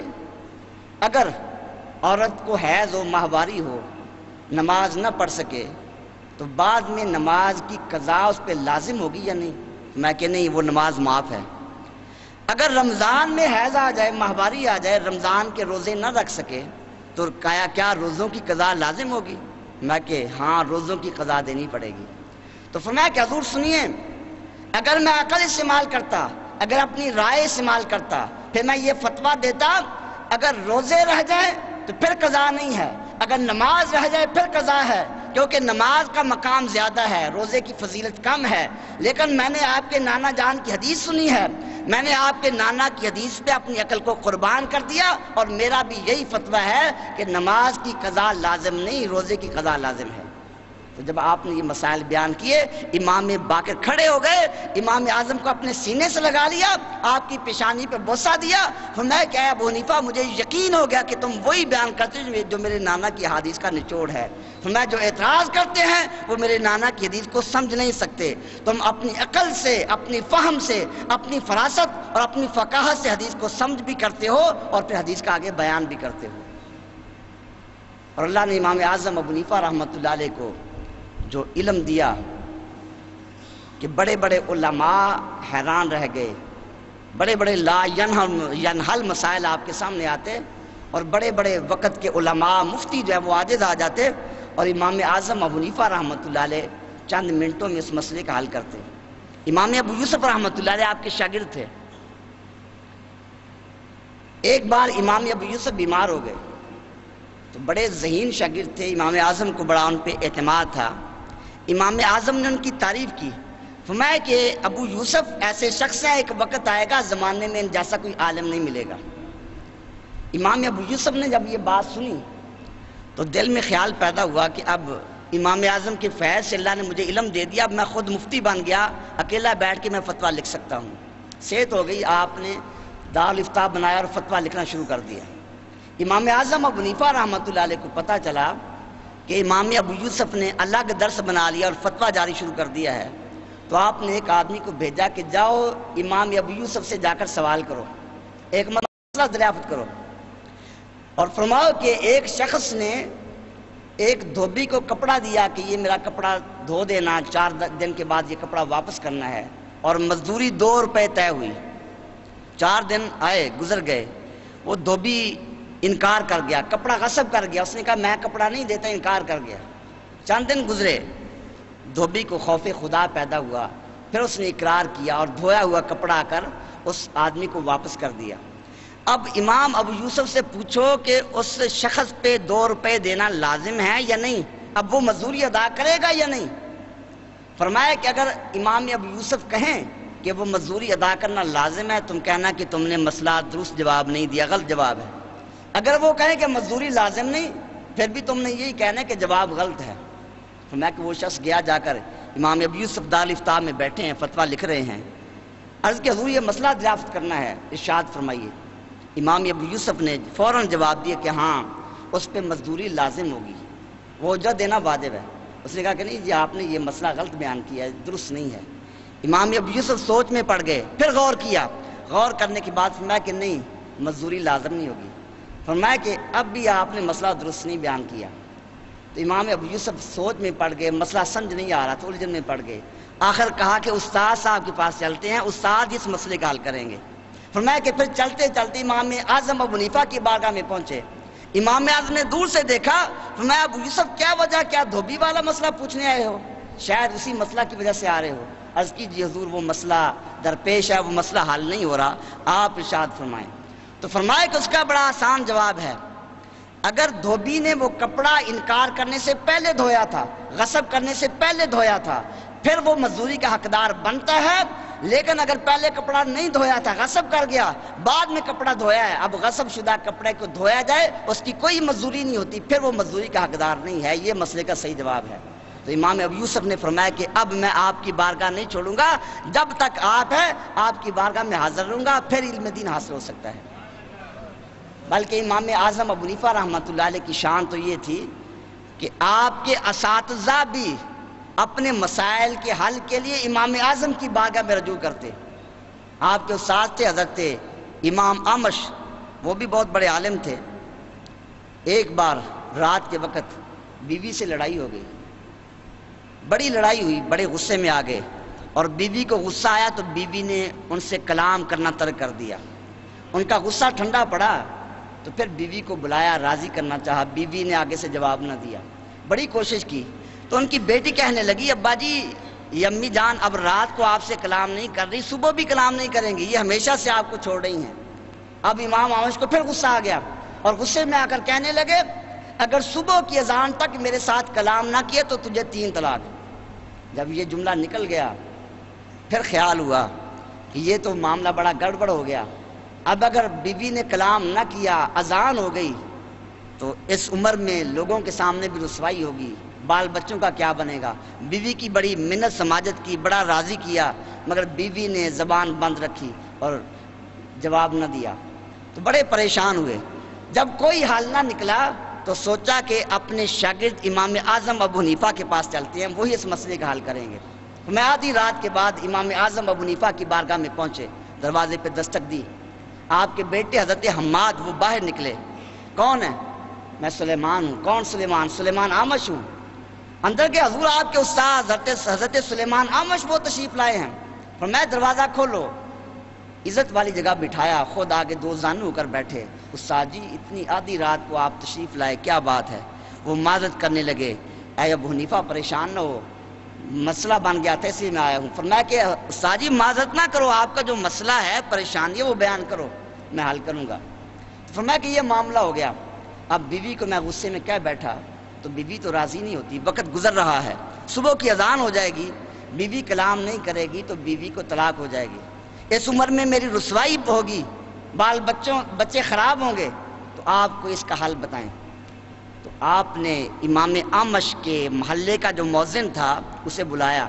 اگر عورت کو حیض و ماہواری ہو، نماز نہ پڑھ سکے، تو بعد میں نماز کی قضا اس پہ لازم ہوگی یا نہیں؟ میں کہ نہیں، وہ نماز معاف ہے۔ اگر رمضان میں حیض آ جائے، ماہواری آ جائے، رمضان کے روزے نہ رکھ سکے، تو کیا کیا روزوں کی قضا لازم ہوگی؟ میں کہ ہاں، روزوں کی قضا دینی پڑے گی۔ تو فرمایا کہ حضور سنیے، اگر میں عقل استعمال کرتا، اگر اپنی رائے استعمال کرتا، پھر میں یہ فتویٰ دیتا اگر روزے رہ جائیں تو پھر قضا نہیں ہے، اگر نماز رہ جائے پھر قضا ہے، کیونکہ نماز کا مقام زیادہ ہے، روزے کی فضیلت کم ہے۔ لیکن میں نے آپ کے نانا جان کی حدیث سنی ہے، میں نے آپ کے نانا کی حدیث پہ اپنی عقل کو قربان کر دیا، اور میرا بھی یہی فتویٰ ہے کہ نماز کی قضا لازم نہیں، روزے کی قضا لازم ہے۔ تو جب آپ نے یہ مسائل بیان کیے، امام باقر کھڑے ہو گئے، امام اعظم کو اپنے سینے سے لگا لیا، آپ کی پیشانی پہ بوسہ دیا، فرمایا کہ اے ابو حنیفہ مجھے یقین ہو گیا کہ تم وہی بیان کرتے ہو جو میرے نانا کی حدیث کا نچوڑ ہے۔ فرمایا جو اعتراض کرتے ہیں وہ میرے نانا کی حدیث کو سمجھ نہیں سکتے، تم اپنی عقل سے، اپنی فہم سے، اپنی فراست اور اپنی فقاہت سے حدیث کو سمجھ بھی کرتے ہو اور پھر حدیث کا آگے بیان بھی کرتے ہو۔ اور اللہ نے امام اعظم ابو حنیفہ رحمۃ اللہ علیہ کو جو علم دیا کہ بڑے بڑے علماء حیران رہ گئے، بڑے بڑے لا ینحل مسائل آپ کے سامنے آتے اور بڑے بڑے وقت کے علماء مفتی جو ہے وہ عاجز آ جاتے، اور امام اعظم ابو حنیفہ رحمۃ اللہ علیہ چند منٹوں میں اس مسئلے کا حل کرتے۔ امام ابو یوسف رحمۃ اللہ علیہ آپ کے شاگرد تھے۔ ایک بار امام ابو یوسف بیمار ہو گئے تو بڑے ذہین شاگرد تھے، امام اعظم کو بڑا ان پہ اعتماد تھا۔ امام اعظم نے ان کی تعریف کی، فرمایا کہ ابو یوسف ایسے شخص ہیں، ایک وقت آئے گا زمانے میں ان جیسا کوئی عالم نہیں ملے گا۔ امام ابو یوسف نے جب یہ بات سنی تو دل میں خیال پیدا ہوا کہ اب امام اعظم کے فیض سے اللہ نے مجھے علم دے دیا، اب میں خود مفتی بن گیا، اکیلا بیٹھ کے میں فتویٰ لکھ سکتا ہوں۔ صحت ہو گئی، آپ نے دارالفتاء بنایا اور فتویٰ لکھنا شروع کر دیا۔ امام اعظم ابو حنیفہ رحمۃ اللہ علیہ کو پتہ چلا کہ امام ابو یوسف نے الگ درس بنا لیا اور فتویٰ جاری شروع کر دیا ہے، تو آپ نے ایک آدمی کو بھیجا کہ جاؤ امام ابو یوسف سے جا کر سوال کرو، ایک مسئلہ دریافت کرو، اور فرماؤ کہ ایک شخص نے ایک دھوبی کو کپڑا دیا کہ یہ میرا کپڑا دھو دینا، چار دن کے بعد یہ کپڑا واپس کرنا ہے، اور مزدوری دو روپے طے ہوئی۔ چار دن آئے گزر گئے، وہ دھوبی انکار کر گیا، کپڑا غصب کر گیا، اس نے کہا میں کپڑا نہیں دیتا، انکار کر گیا۔ چند دن گزرے، دھوبی کو خوف خدا پیدا ہوا، پھر اس نے اقرار کیا اور دھویا ہوا کپڑا آ کر اس آدمی کو واپس کر دیا۔ اب امام ابو یوسف سے پوچھو کہ اس شخص پہ دو روپے دینا لازم ہے یا نہیں، اب وہ مزدوری ادا کرے گا یا نہیں؟ فرمایا کہ اگر امام ابو یوسف کہیں کہ وہ مزدوری ادا کرنا لازم ہے، تم کہنا کہ تم نے مسئلہ درست جواب نہیں دیا، غلط جواب ہے۔ اگر وہ کہیں کہ مزدوری لازم نہیں، پھر بھی تم نے یہی کہنا کہ جواب غلط ہے۔ فرمایا کہ وہ شخص گیا، جا کر امام ابو یوسف دارالفتاء میں بیٹھے ہیں، فتویٰ لکھ رہے ہیں۔ عرض کہ حضور یہ مسئلہ دریافت کرنا ہے، ارشاد فرمائیے۔ امام ابو یوسف نے فوراً جواب دیا کہ ہاں اس پہ مزدوری لازم ہوگی، وہ اجرت دینا واجب ہے۔ اس نے کہا کہ نہیں جی آپ نے یہ مسئلہ غلط بیان کیا ہے، درست نہیں ہے۔ امام ابو یوسف سوچ میں پڑ گئے، پھر غور کیا، غور کرنے کے بعد فرمایا کہ نہیں مزدوری لازم نہیں ہوگی۔ فرمایا کہ اب بھی آپ نے مسئلہ درست نہیں بیان کیا۔ تو امام ابو یوسف سوچ میں پڑ گئے، مسئلہ سمجھ نہیں آ رہا تو الجھن میں پڑ گئے۔ آخر کہا کہ استاد صاحب کے پاس چلتے ہیں، استاد اس مسئلے کا حل کریں گے۔ فرمایا کہ پھر چلتے چلتے امام اعظم ابو حنیفہ کی بارگاہ میں پہنچے۔ امام اعظم نے دور سے دیکھا، فرمایا ابو یوسف کیا وجہ، کیا دھوبی والا مسئلہ پوچھنے آئے ہو؟ شاید اسی مسئلہ کی وجہ سے آ رہے ہو۔ عرض کیجیے حضور وہ مسئلہ درپیش ہے، وہ مسئلہ حل نہیں ہو رہا، آپ ارشاد فرمائیں۔ تو فرمایا کہ اس کا بڑا آسان جواب ہے، اگر دھوبی نے وہ کپڑا انکار کرنے سے پہلے دھویا تھا، غصب کرنے سے پہلے دھویا تھا، پھر وہ مزدوری کا حقدار بنتا ہے۔ لیکن اگر پہلے کپڑا نہیں دھویا تھا، غصب کر گیا، بعد میں کپڑا دھویا ہے، اب غصب شدہ کپڑے کو دھویا جائے، اس کی کوئی مزدوری نہیں ہوتی، پھر وہ مزدوری کا حقدار نہیں ہے۔ یہ مسئلے کا صحیح جواب ہے۔ تو امام ابو یوسف نے فرمایا کہ اب میں آپ کی بارگاہ نہیں چھوڑوں گا، جب تک آپ ہے آپ کی بارگاہ میں حاضر رہوں گا، پھر علم دین حاصل ہو سکتا ہے۔ بلکہ امام اعظم ابو حنیفہ رحمۃ اللہ علیہ کی شان تو یہ تھی کہ آپ کے اساتذہ بھی اپنے مسائل کے حل کے لیے امام اعظم کی بارگاہ میں رجوع کرتے۔ آپ کے استاد تھے حضرت امام اعمش، وہ بھی بہت بڑے عالم تھے۔ ایک بار رات کے وقت بیوی سے لڑائی ہو گئی، بڑی لڑائی ہوئی، بڑے غصے میں آ گئے، اور بیوی کو غصہ آیا تو بیوی نے ان سے کلام کرنا ترک کر دیا۔ ان کا غصہ ٹھنڈا پڑا تو پھر بیوی کو بلایا، راضی کرنا چاہا، بیوی نے آگے سے جواب نہ دیا، بڑی کوشش کی تو ان کی بیٹی کہنے لگی ابا جی یہ امی جان اب رات کو آپ سے کلام نہیں کر رہی، صبح بھی کلام نہیں کریں گی، یہ ہمیشہ سے آپ کو چھوڑ رہی ہیں۔ اب امام اعمش کو پھر غصہ آ گیا اور غصے میں آ کر کہنے لگے اگر صبح کی اذان تک میرے ساتھ کلام نہ کیے تو تجھے تین طلاق۔ جب یہ جملہ نکل گیا پھر خیال ہوا کہ یہ تو معاملہ بڑا گڑبڑ ہو گیا، اب اگر بیوی نے کلام نہ کیا، اذان ہو گئی تو اس عمر میں لوگوں کے سامنے بھی رسوائی ہوگی، بال بچوں کا کیا بنے گا؟ بیوی کی بڑی منت سماجت کی، بڑا راضی کیا، مگر بیوی نے زبان بند رکھی اور جواب نہ دیا، تو بڑے پریشان ہوئے۔ جب کوئی حل نہ نکلا تو سوچا کہ اپنے شاگرد امام اعظم ابو حنیفہ کے پاس چلتے ہیں، وہی اس مسئلے کا حل کریں گے۔ میں آدھی رات کے بعد امام اعظم ابو حنیفہ کی بارگاہ میں پہنچے، دروازے پہ دستک دی، آپ کے بیٹے حضرت حماد وہ باہر نکلے۔ کون ہے؟ میں سلیمان ہوں۔ کون سلیمان؟ سلیمان آمش ہوں۔ اندر کے حضور آپ کے استاد حضرت سلیمان آمش وہ تشریف لائے ہیں۔ فرمایا دروازہ کھولو۔ عزت والی جگہ بٹھایا، خود آگے دو زانو ہو کر بیٹھے۔ استاد جی اتنی آدھی رات کو آپ تشریف لائے، کیا بات ہے؟ وہ معذرت کرنے لگے، اے ابو حنیفہ پریشان نہ ہو، مسئلہ بن گیا تھا اس لیے میں آیا ہوں۔ فرمایا کہ استاد جی معذرت نہ کرو، آپ کا جو مسئلہ ہے پریشانی ہے وہ بیان کرو، میں حل کروں گا۔ فرمایا کہ یہ معاملہ ہو گیا۔ اب بیوی کو میں غصے میں کہہ بیٹھا تو بیوی تو راضی نہیں ہوتی، وقت گزر رہا ہے، صبح کی اذان ہو جائے گی، بیوی کلام نہیں کرے گی تو بیوی کو طلاق ہو جائے گی، اس عمر میں میری رسوائی ہوگی، بال بچوں بچے خراب ہوں گے، تو آپ کو اس کا حل بتائیں۔ تو آپ نے امام اعمش کے محلے کا جو مؤذن تھا اسے بلایا،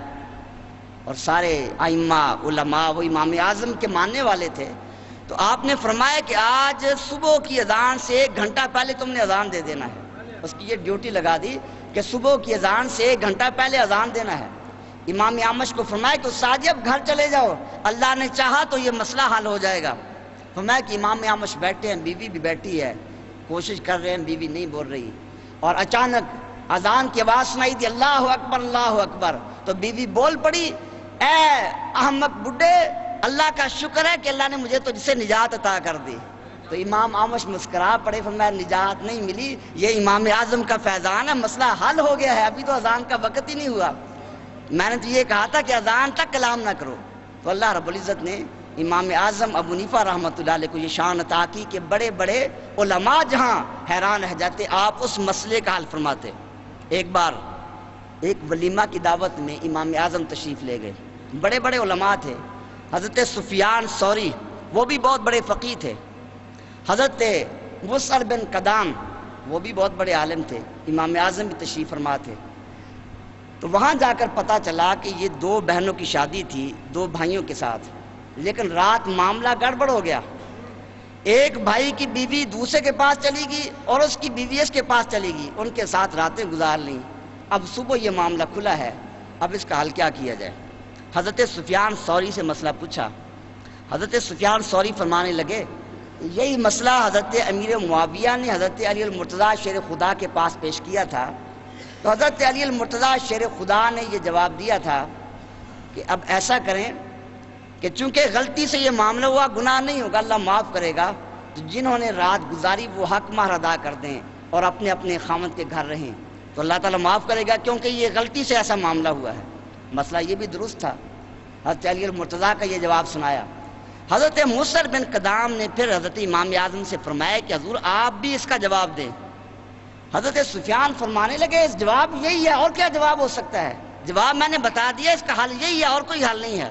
اور سارے ائمہ علماء وہ امام اعظم کے ماننے والے تھے، تو آپ نے فرمایا کہ آج صبح کی اذان سے ایک گھنٹہ پہلے تم نے اذان دے دینا ہے۔ اس کی یہ ڈیوٹی لگا دی کہ صبح کی اذان سے ایک گھنٹہ پہلے اذان دینا ہے۔ امام اعمش کو فرمایا کہ استاد جی اب گھر چلے جاؤ، اللہ نے چاہا تو یہ مسئلہ حل ہو جائے گا۔ فرمایا کہ امام اعمش بیٹھے ہیں، بیوی بھی بیٹھی ہے، کوشش کر رہے ہیں، بیوی نہیں بول رہی، اور اچانک اذان کی آواز سنائی دی، اللہ اکبر اللہ اکبر، تو بیوی بول پڑی، اے احمق بڈھے، اللہ کا شکر ہے کہ اللہ نے مجھے تجھ سے نجات عطا کر دی۔ تو امام اعمش مسکرا پڑے، فرمایا نجات نہیں ملی، یہ امام اعظم کا فیضان ہے، مسئلہ حل ہو گیا ہے، ابھی تو اذان کا وقت ہی نہیں ہوا، میں نے تو یہ کہا تھا کہ اذان تک کلام نہ کرو۔ تو اللہ رب العزت نے امام اعظم ابو حنیفہ رحمۃ اللہ علیہ کو یہ شان عطا کی کہ بڑے بڑے علماء جہاں حیران رہ جاتے، آپ اس مسئلے کا حل فرماتے۔ ایک بار ایک ولیمہ کی دعوت میں امام اعظم تشریف لے گئے، بڑے بڑے علماء تھے، حضرت سفیان ثوری وہ بھی بہت بڑے فقیہ تھے، حضرت مسعر بن قدام وہ بھی بہت بڑے عالم تھے، امام اعظم بھی تشریف فرما تھے۔ تو وہاں جا کر پتہ چلا کہ یہ دو بہنوں کی شادی تھی دو بھائیوں کے ساتھ، لیکن رات معاملہ گڑبڑ ہو گیا، ایک بھائی کی بیوی دوسرے کے پاس چلی گئی اور اس کی بیوی اس کے پاس چلی گئی، ان کے ساتھ راتیں گزار لیں۔ اب صبح یہ معاملہ کھلا ہے، اب اس کا حل کیا کیا جائے؟ حضرت سفیان ثوری سے مسئلہ پوچھا، حضرت سفیان ثوری فرمانے لگے یہی مسئلہ حضرت امیر معاویہ نے حضرت علی المرتضیٰ شیر خدا کے پاس پیش کیا تھا، تو حضرت علی المرتضیٰ شیر خدا نے یہ جواب دیا تھا کہ اب ایسا کریں کہ چونکہ غلطی سے یہ معاملہ ہوا، گناہ نہیں ہوگا، اللہ معاف کرے گا، تو جنہوں نے رات گزاری وہ حق مہر ادا کر دیں اور اپنے اپنے خاوند کے گھر رہیں، تو اللہ تعالیٰ معاف کرے گا، کیونکہ یہ غلطی سے ایسا معاملہ ہوا ہے۔ مسئلہ یہ بھی درست تھا، حضرت علی المرتضیٰ کا یہ جواب سنایا۔ حضرت مسعر بن قدام نے پھر حضرت امام اعظم سے فرمایا کہ حضور آپ بھی اس کا جواب دیں۔ حضرت سفیان فرمانے لگے اس جواب یہی ہے، اور کیا جواب ہو سکتا ہے؟ جواب میں نے بتا دیا، اس کا حل یہی ہے، اور کوئی حل نہیں ہے۔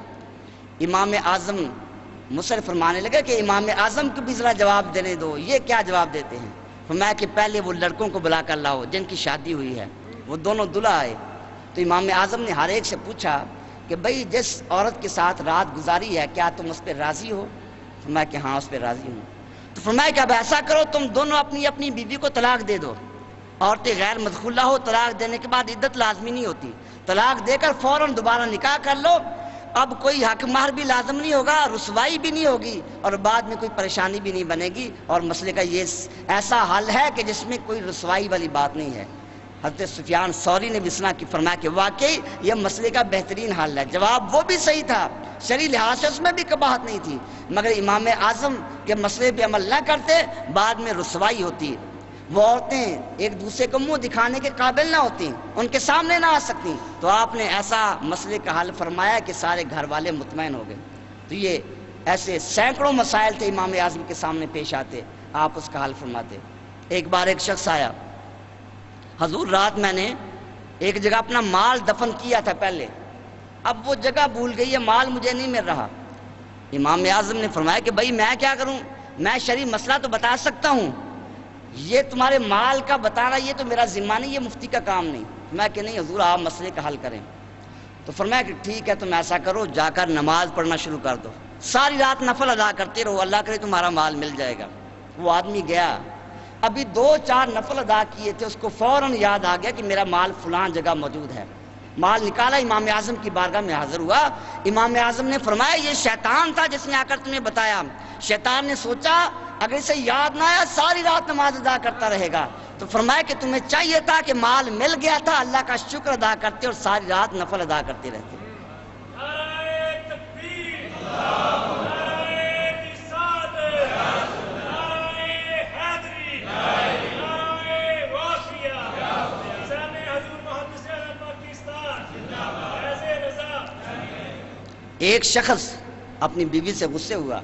امام اعظم مسعر فرمانے لگے کہ امام اعظم کو بھی ذرا جواب دینے دو، یہ کیا جواب دیتے ہیں؟ فرمایا کہ پہلے وہ لڑکوں کو بلا کر لاؤ جن کی شادی ہوئی ہے، وہ دونوں دلہا آئے، تو امام اعظم نے ہر ایک سے پوچھا کہ بھئی جس عورت کے ساتھ رات گزاری ہے کیا تم اس پہ راضی ہو؟ فرمایا کہ ہاں اس پہ راضی ہوں۔ تو فرمایا کہ اب ایسا کرو تم دونوں اپنی اپنی بیوی کو طلاق دے دو، عورتیں غیر مدخولہ ہو، طلاق دینے کے بعد عدت لازمی نہیں ہوتی، طلاق دے کر فوراً دوبارہ نکاح کر لو، اب کوئی حق مہر بھی لازم نہیں ہوگا، رسوائی بھی نہیں ہوگی، اور بعد میں کوئی پریشانی بھی نہیں بنے گی، اور مسئلے کا یہ ایسا حل ہے کہ جس میں کوئی رسوائی والی بات نہیں ہے۔ حضرت سفیان ثوری نے بسنا کی فرمایا کہ واقعی یہ مسئلے کا بہترین حل ہے، جواب وہ بھی صحیح تھا، شرعی لحاظ سے اس میں بھی قباحت نہیں تھی، مگر امام اعظم کے مسئلے پہ عمل نہ کرتے بعد میں رسوائی ہوتی، وہ عورتیں ایک دوسرے کو منہ دکھانے کے قابل نہ ہوتی، ان کے سامنے نہ آ سکتی، تو آپ نے ایسا مسئلے کا حل فرمایا کہ سارے گھر والے مطمئن ہو گئے۔ تو یہ ایسے سینکڑوں مسائل تھے امام اعظم کے سامنے پیش آتے، آپ اس کا حل فرماتے۔ ایک بار ایک شخص آیا، حضور رات میں نے ایک جگہ اپنا مال دفن کیا تھا پہلے، اب وہ جگہ بھول گئی ہے، مال مجھے نہیں مل رہا۔ امام اعظم نے فرمایا کہ بھائی میں کیا کروں، میں شرعی مسئلہ تو بتا سکتا ہوں، یہ تمہارے مال کا بتانا یہ تو میرا ذمہ نہیں، یہ مفتی کا کام نہیں۔ میں کہ نہیں حضور آپ مسئلے کا حل کریں۔ تو فرمایا کہ ٹھیک ہے تم ایسا کرو، جا کر نماز پڑھنا شروع کر دو، ساری رات نفل ادا کرتے رہو، اللہ کرے تمہارا مال مل جائے گا۔ وہ آدمی گیا، ابھی دو چار نفل ادا کیے تھے، اس کو فوراً یاد آ گیا کہ میرا مال فلاں جگہ موجود ہے۔ مال نکالا، امام اعظم کی بارگاہ میں حاضر ہوا۔ امام اعظم نے فرمایا یہ شیطان تھا جس نے آ کر تمہیں بتایا۔ شیطان نے سوچا اگر اسے یاد نہ آیا ساری رات نماز ادا کرتا رہے گا، تو فرمایا کہ تمہیں چاہیے تھا کہ مال مل گیا تھا، اللہ کا شکر ادا کرتے اور ساری رات نفل ادا کرتے رہتے۔ ایک شخص اپنی بیوی سے غصے ہوا،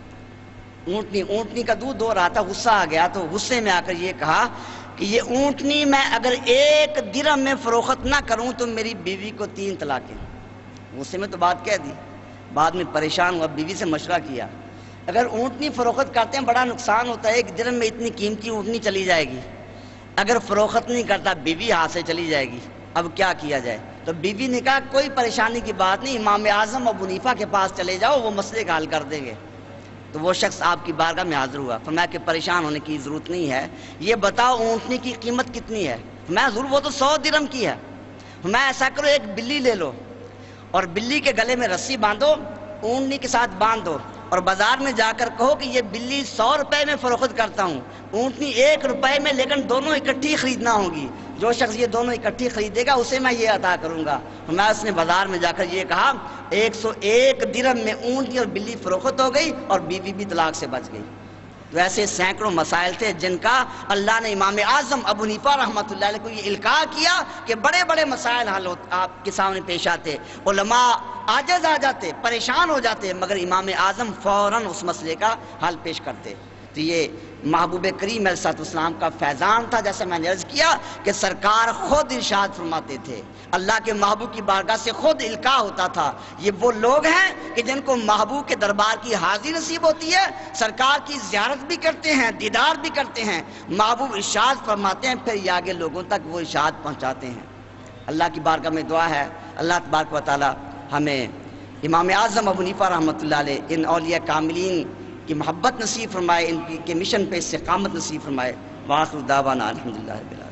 اونٹنی اونٹنی کا دودھ دو رہا تھا، غصہ آ گیا تو غصے میں آ کر یہ کہا کہ یہ اونٹنی میں اگر ایک درہم میں فروخت نہ کروں تو میری بیوی کو تین طلاقیں۔ غصے میں تو بات کہہ دی، بعد میں پریشان ہوا، بیوی سے مشورہ کیا، اگر اونٹنی فروخت کرتے ہیں بڑا نقصان ہوتا ہے، ایک درہم میں اتنی قیمتی اونٹنی چلی جائے گی، اگر فروخت نہیں کرتا بیوی ہاتھ سے چلی جائے گی، اب کیا کیا جائے؟ تو بیوی نے کہا کوئی پریشانی کی بات نہیں، امام اعظم ابو حنیفہ کے پاس چلے جاؤ، وہ مسئلے کا حل کر دیں گے۔ تو وہ شخص آپ کی بارگاہ میں حاضر ہوا، فرمایا کہ پریشان ہونے کی ضرورت نہیں ہے، یہ بتاؤ اونٹنی کی قیمت کتنی ہے؟ میں حضور وہ تو سو درہم کی ہے۔ میں ایسا کرو ایک بلی لے لو اور بلی کے گلے میں رسی باندھو، اونٹنی کے ساتھ باندھ دو اور بازار میں جا کر کہو کہ یہ بلی سو روپے میں فروخت کرتا ہوں، اونٹنی ایک روپے میں، لیکن دونوں اکٹھی خریدنا ہوگی، جو شخص یہ دونوں اکٹھی خریدے گا اسے میں یہ عطا کروں گا۔ میں اس نے بازار میں جا کر یہ کہا، ایک سو ایک درہم میں اونٹنی اور بلی فروخت ہو گئی اور بیوی بھی طلاق سے بچ گئی۔ تو ایسے سینکڑوں مسائل تھے جن کا اللہ نے امام اعظم ابو حنیفہ رحمۃ اللہ علیہ کو یہ القاء کیا کہ بڑے بڑے مسائل حل آپ کے سامنے پیش آتے، علماء عاجز آ جاتے، پریشان ہو جاتے، مگر امام اعظم فوراً اس مسئلے کا حل پیش کرتے۔ تو یہ محبوب کریم علیہ الصلوۃ والسلام کا فیضان تھا، جیسے میں نے عرض کیا کہ سرکار خود ارشاد فرماتے تھے، اللہ کے محبوب کی بارگاہ سے خود القاء ہوتا تھا، یہ وہ لوگ ہیں کہ جن کو محبوب کے دربار کی حاضری نصیب ہوتی ہے، سرکار کی زیارت بھی کرتے ہیں، دیدار بھی کرتے ہیں، محبوب ارشاد فرماتے ہیں، پھر یہ آگے لوگوں تک وہ ارشاد پہنچاتے ہیں۔ اللہ کی بارگاہ میں دعا ہے اللہ تبارک و تعالی ہمیں امام اعظم ابو حنیفہ رحمۃ اللہ علیہ ان اولیاء کاملین کی محبت نصیب فرمائے، ان کے مشن پہ استقامت نصیب فرمائے۔ وآخر دعوانا الحمدللہ رب العالمین۔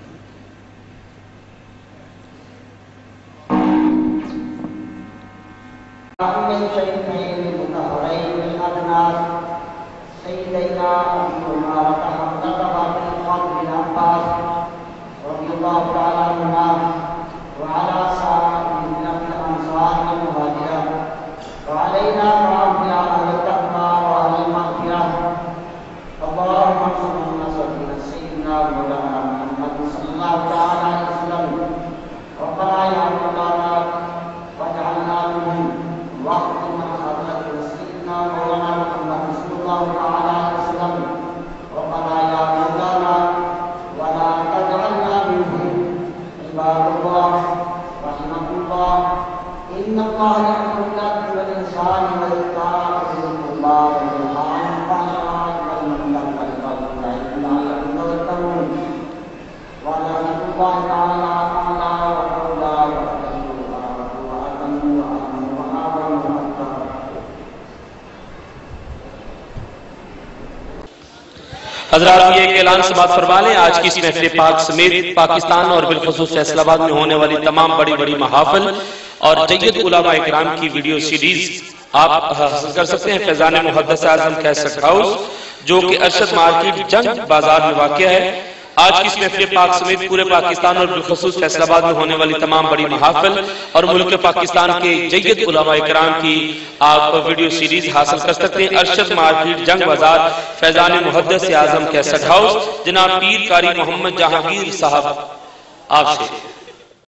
حضرات یہ ایک اعلان سماعت فرما لیں، آج کی اس محفل پاک سمیت پاکستان اور بالخصوص فیصل آباد میں ہونے والی تمام بڑی بڑی محافل اور جید علماء اکرام کی ویڈیو سیریز آپ حاصل کر سکتے ہیں فیضان محدث اعظم کیسٹ ہاؤس، جو کہ ارشد مارکیٹ جنگ بازار میں واقع ہے۔ آج کی اس محفل پاک سمیت پورے پاکستان اور بالخصوص فیصل آباد میں ہونے والی تمام بڑی محافل اور ملک پاکستان کے جید علماء اکرام کی آپ ویڈیو سیریز حاصل کر سکتے ہیں۔ ارشد مارکیٹ جنگ بازار فیضان محدث اعظم کیسٹ ہاؤس، جناب پیر قاری محمد جہانگیر صاحب آپ سے